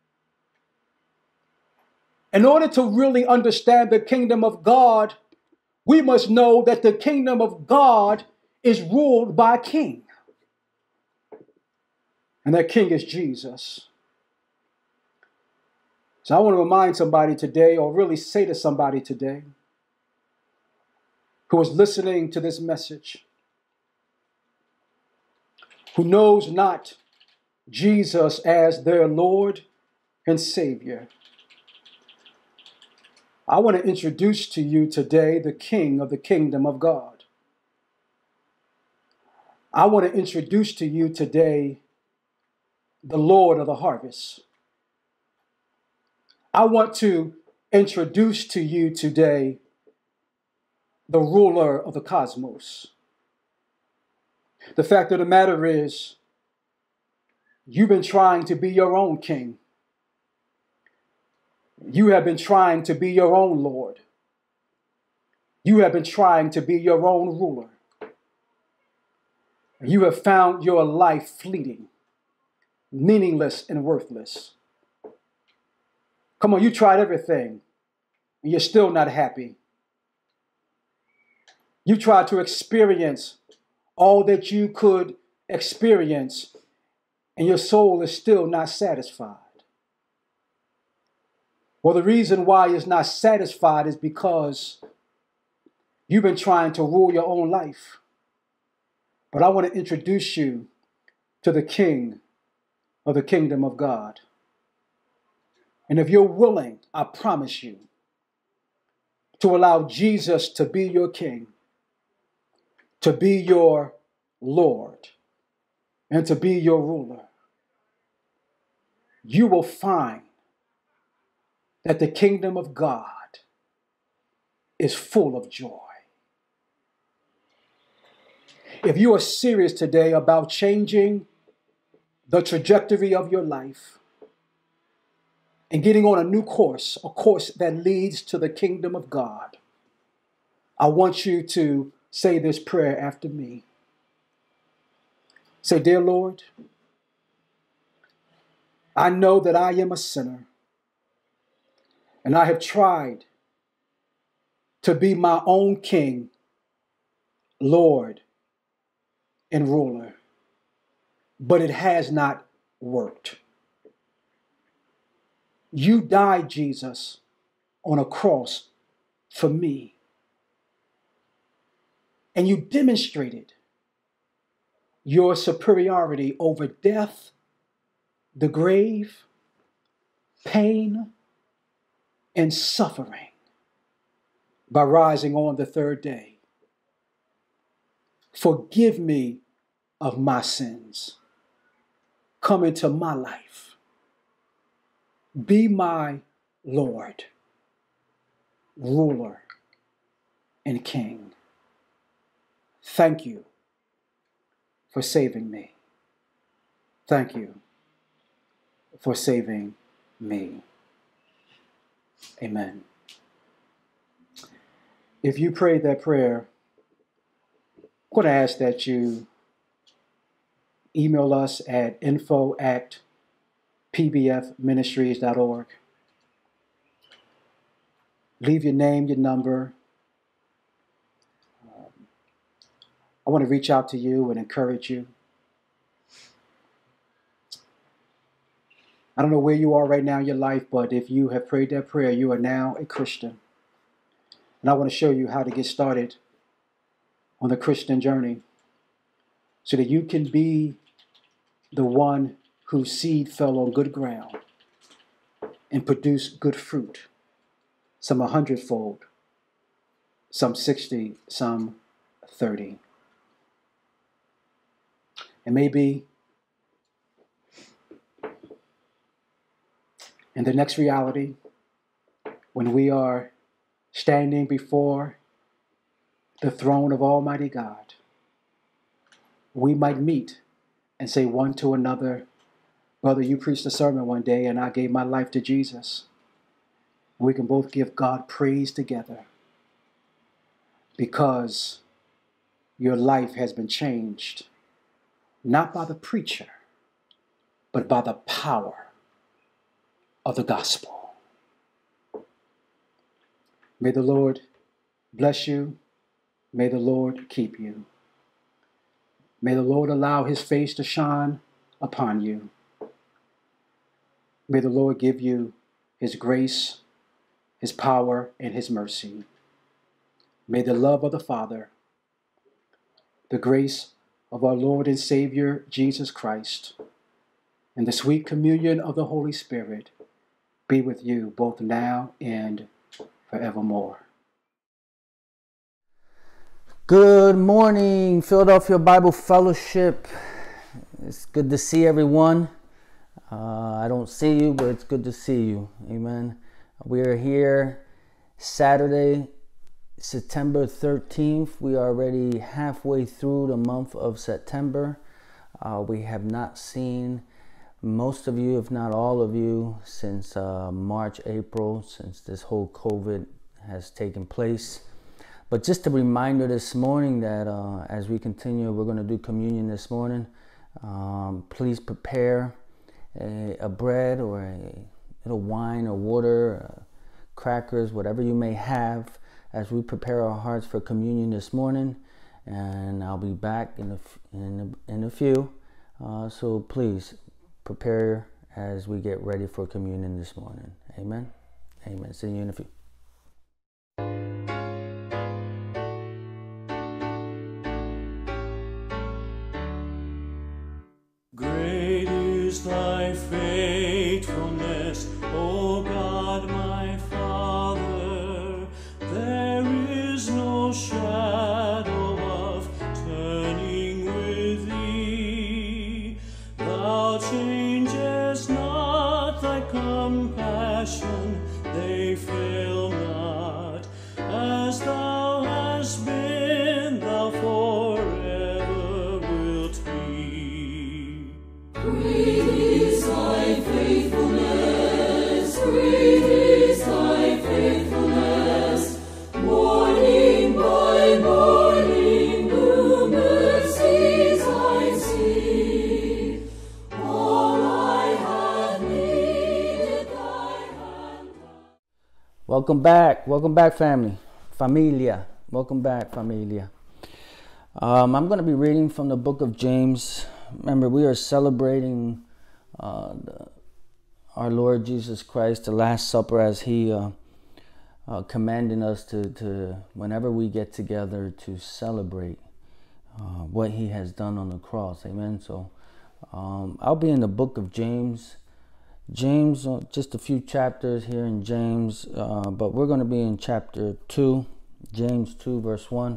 In order to really understand the kingdom of God, we must know that the kingdom of God is ruled by a king. And that king is Jesus. So I want to remind somebody today, or really say to somebody today, who is listening to this message, who knows not Jesus as their Lord and Savior. I want to introduce to you today the King of the kingdom of God. I want to introduce to you today the Lord of the harvest. I want to introduce to you today the ruler of the cosmos. The fact of the matter is, you've been trying to be your own king. You have been trying to be your own Lord. You have been trying to be your own ruler. You have found your life fleeting, meaningless, and worthless. Come on, you tried everything, and you're still not happy. You tried to experience all that you could experience, and your soul is still not satisfied. Well, the reason why it's not satisfied is because you've been trying to rule your own life. But I want to introduce you to the King of the kingdom of God. And if you're willing, I promise you, to allow Jesus to be your King, to be your Lord, and to be your ruler, you will find that the kingdom of God is full of joy. If you are serious today about changing the trajectory of your life and getting on a new course, a course that leads to the kingdom of God, I want you to say this prayer after me. Say, dear Lord, I know that I am a sinner, and I have tried to be my own king, Lord, and ruler, but it has not worked. You died, Jesus, on a cross for me, and you demonstrated your superiority over death, the grave, pain, and suffering by rising on the third day. Forgive me of my sins. Come into my life. Be my Lord, ruler, and King. Thank you for saving me. Thank you for saving me. Amen. If you prayed that prayer, I'm going to ask that you email us at info@pbfministries.org. Leave your name, your number. I want to reach out to you and encourage you. I don't know where you are right now in your life, but if you have prayed that prayer, you are now a Christian. And I want to show you how to get started on the Christian journey so that you can be the one whose seed fell on good ground and produced good fruit, some 100-fold, some 60, some 30. And maybe in the next reality, when we are standing before the throne of Almighty God, we might meet and say one to another, brother, you preached a sermon one day and I gave my life to Jesus. We can both give God praise together because your life has been changed, not by the preacher, but by the power of the gospel. May the Lord bless you. May the Lord keep you. May the Lord allow his face to shine upon you. May the Lord give you his grace, his power, and his mercy. May the love of the Father, the grace of our Lord and Savior, Jesus Christ, and the sweet communion of the Holy Spirit be with you both now and forevermore. Good morning, Philadelphia Bible Fellowship. It's good to see everyone. I don't see you, but it's good to see you. Amen. We are here Saturday, September 13th. We are already halfway through the month of September. We have not seen most of you, if not all of you, since March, April, since this whole COVID has taken place. But just a reminder this morning that as we continue, we're going to do communion this morning. Please prepare a bread or a little wine or water, crackers, whatever you may have, as we prepare our hearts for communion this morning. And I'll be back in a few. So please prepare as we get ready for communion this morning. Amen. Amen. See you in a few. Great is thy faithfulness, O God my Father. There is no shadow of turning with thee. Thou changest not, thy compassion, they fail not. As thou hast been, thou forever wilt be. Great is thy faithfulness, great is thy faithfulness. Morning by morning, new mercies I see. All I have needed, thy hand. Welcome back, family, familia. Welcome back, familia. I'm going to be reading from the book of James. Remember, we are celebrating our Lord Jesus Christ, the Last Supper, as He commanding us to whenever we get together to celebrate what He has done on the cross. Amen. So I'll be in the book of James. James, just a few chapters here in James, but we're going to be in chapter 2, James 2, verse 1.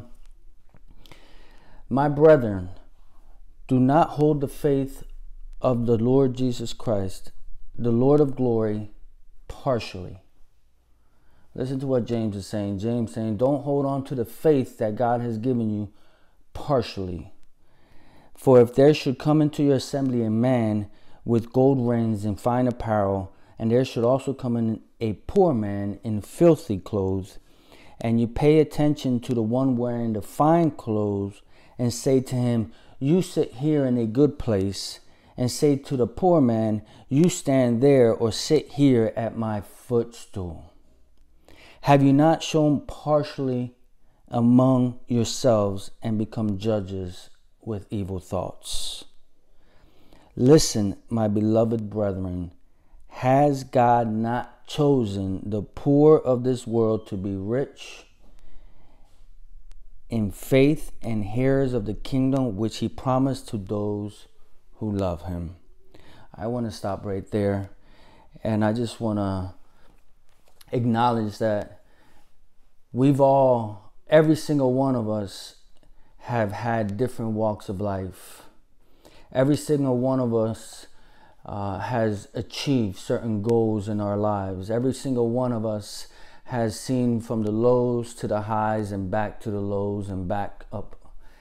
My brethren, do not hold the faith of the Lord Jesus Christ, the Lord of glory, partially. Listen to what James is saying. James saying, don't hold on to the faith that God has given you partially. For if there should come into your assembly a man with gold rings and fine apparel, and there should also come in a poor man in filthy clothes, and you pay attention to the one wearing the fine clothes, and say to him, you sit here in a good place, and say to the poor man, you stand there or sit here at my footstool. Have you not shown partially among yourselves and become judges with evil thoughts? Listen, my beloved brethren, has God not chosen the poor of this world to be rich in faith and heirs of the kingdom which He promised to those who love Him? I want to stop right there, and I just want to acknowledge that every single one of us have had different walks of life. Every single one of us has achieved certain goals in our lives. Every single one of us has seen from the lows to the highs and back to the lows and back up.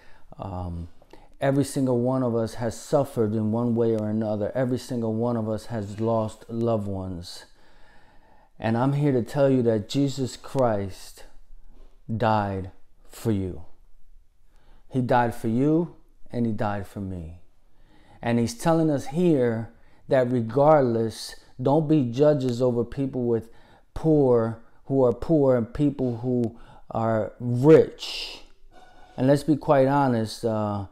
Every single one of us has suffered in one way or another. Every single one of us has lost loved ones. And I'm here to tell you that Jesus Christ died for you. He died for you and He died for me. And He's telling us here that regardless, don't be judges over people who are poor and people who are rich. And let's be quite honest,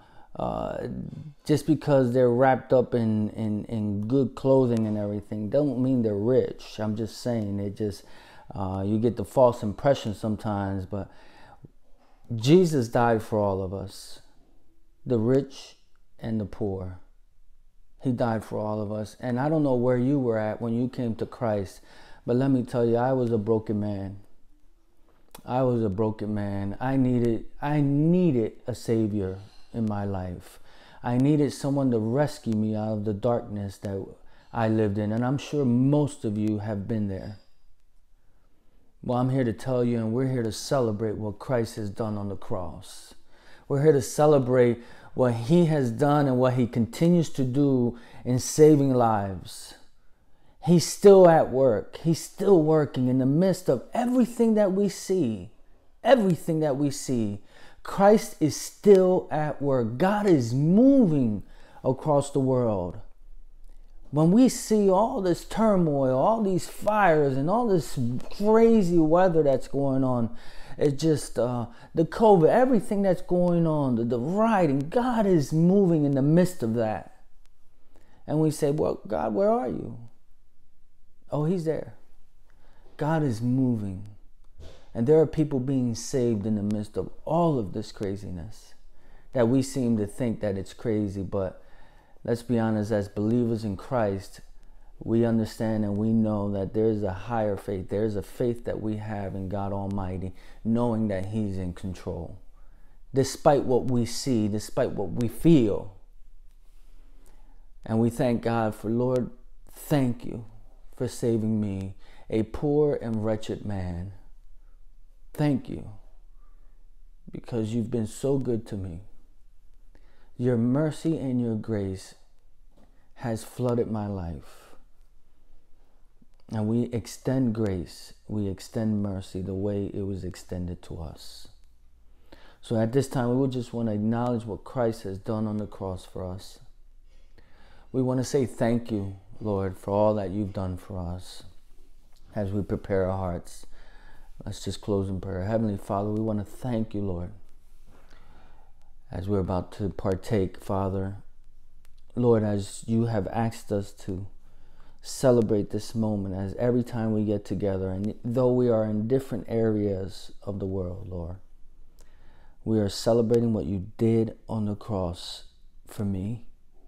just because they're wrapped up in good clothing and everything, don't mean they're rich. I'm just saying, you get the false impression sometimes, but Jesus died for all of us, the rich and the poor. He died for all of us. And I don't know where you were at when you came to Christ, but let me tell you, I was a broken man. I was a broken man. I needed a Savior in my life. I needed someone to rescue me out of the darkness that I lived in. And I'm sure most of you have been there. Well, I'm here to tell you, and we're here to celebrate what Christ has done on the cross. We're here to celebrate what He has done and what He continues to do in saving lives. He's still at work. He's still working in the midst of everything that we see. Everything that we see. Christ is still at work. God is moving across the world. When we see all this turmoil, all these fires, and all this crazy weather that's going on, it's just the COVID, everything that's going on, the rioting, God is moving in the midst of that. And we say, well, God, where are you? Oh, he's there. God is moving. And there are people being saved in the midst of all of this craziness that we seem to think that it's crazy. But let's be honest, as believers in Christ, we understand and we know that there's a higher faith. There's a faith that we have in God Almighty, knowing that he's in control. Despite what we see, despite what we feel. And we thank God for, Lord, thank you for saving me, a poor and wretched man. Thank you, because you've been so good to me. Your mercy and your grace has flooded my life. And we extend grace, we extend mercy the way it was extended to us. So at this time, we would just want to acknowledge what Christ has done on the cross for us. We want to say thank you, Lord, for all that you've done for us. As we prepare our hearts, let's just close in prayer. Heavenly Father, we want to thank you, Lord, as we're about to partake, Father. Lord, as you have asked us to celebrate this moment, as every time we get together, and though we are in different areas of the world, Lord, we are celebrating what you did on the cross for me.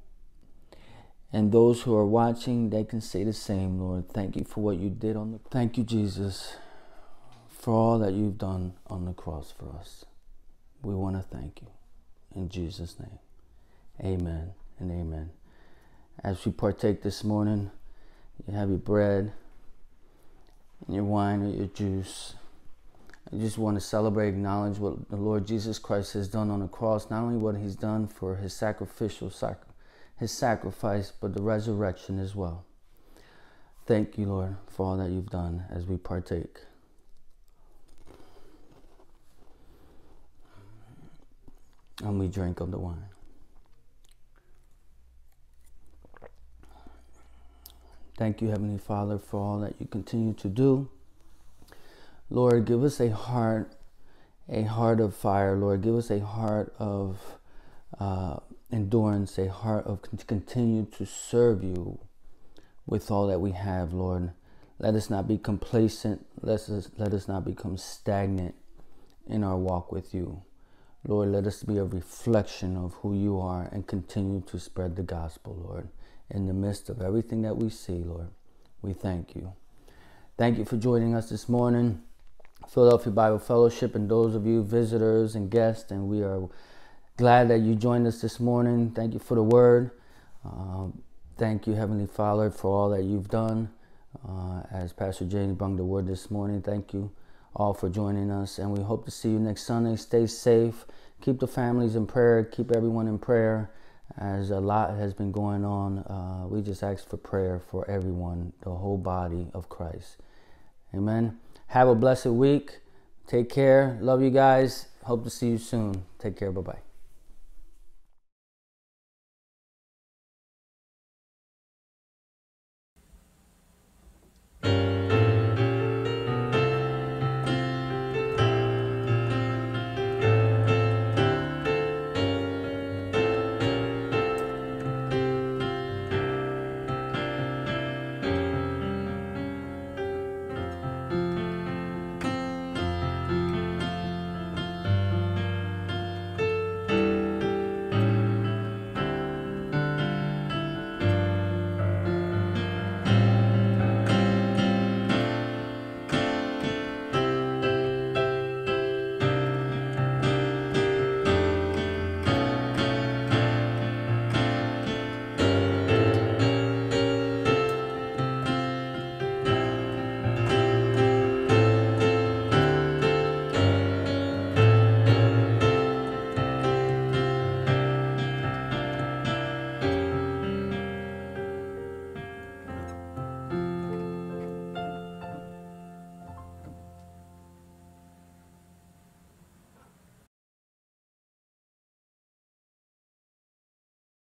And those who are watching, they can say the same, Lord. Thank you for what you did on the cross. Thank you, Jesus, for all that you've done on the cross for us. We want to thank you. In Jesus' name, amen and amen. As we partake this morning, you have your bread and your wine or your juice. I just want to celebrate, acknowledge what the Lord Jesus Christ has done on the cross. Not only what he's done for his sacrifice, but the resurrection as well. Thank you, Lord, for all that you've done as we partake. And we drink of the wine. Thank you, Heavenly Father, for all that you continue to do. Lord, give us a heart of fire. Lord, give us a heart of endurance, a heart of continue to serve you with all that we have, Lord. Let us not be complacent. Let us not become stagnant in our walk with you. Lord, let us be a reflection of who you are and continue to spread the gospel, Lord. In the midst of everything that we see, Lord, we thank you. Thank you for joining us this morning, Philadelphia Bible Fellowship, and those of you visitors and guests, and we are glad that you joined us this morning. Thank you for the word. Thank you, Heavenly Father, for all that you've done. As Pastor James brought the word this morning, thank you all for joining us, and we hope to see you next Sunday. Stay safe. Keep the families in prayer. Keep everyone in prayer, as a lot has been going on. We just ask for prayer for everyone, the whole body of Christ. Amen. Have a blessed week. Take care. Love you guys. Hope to see you soon. Take care. Bye-bye.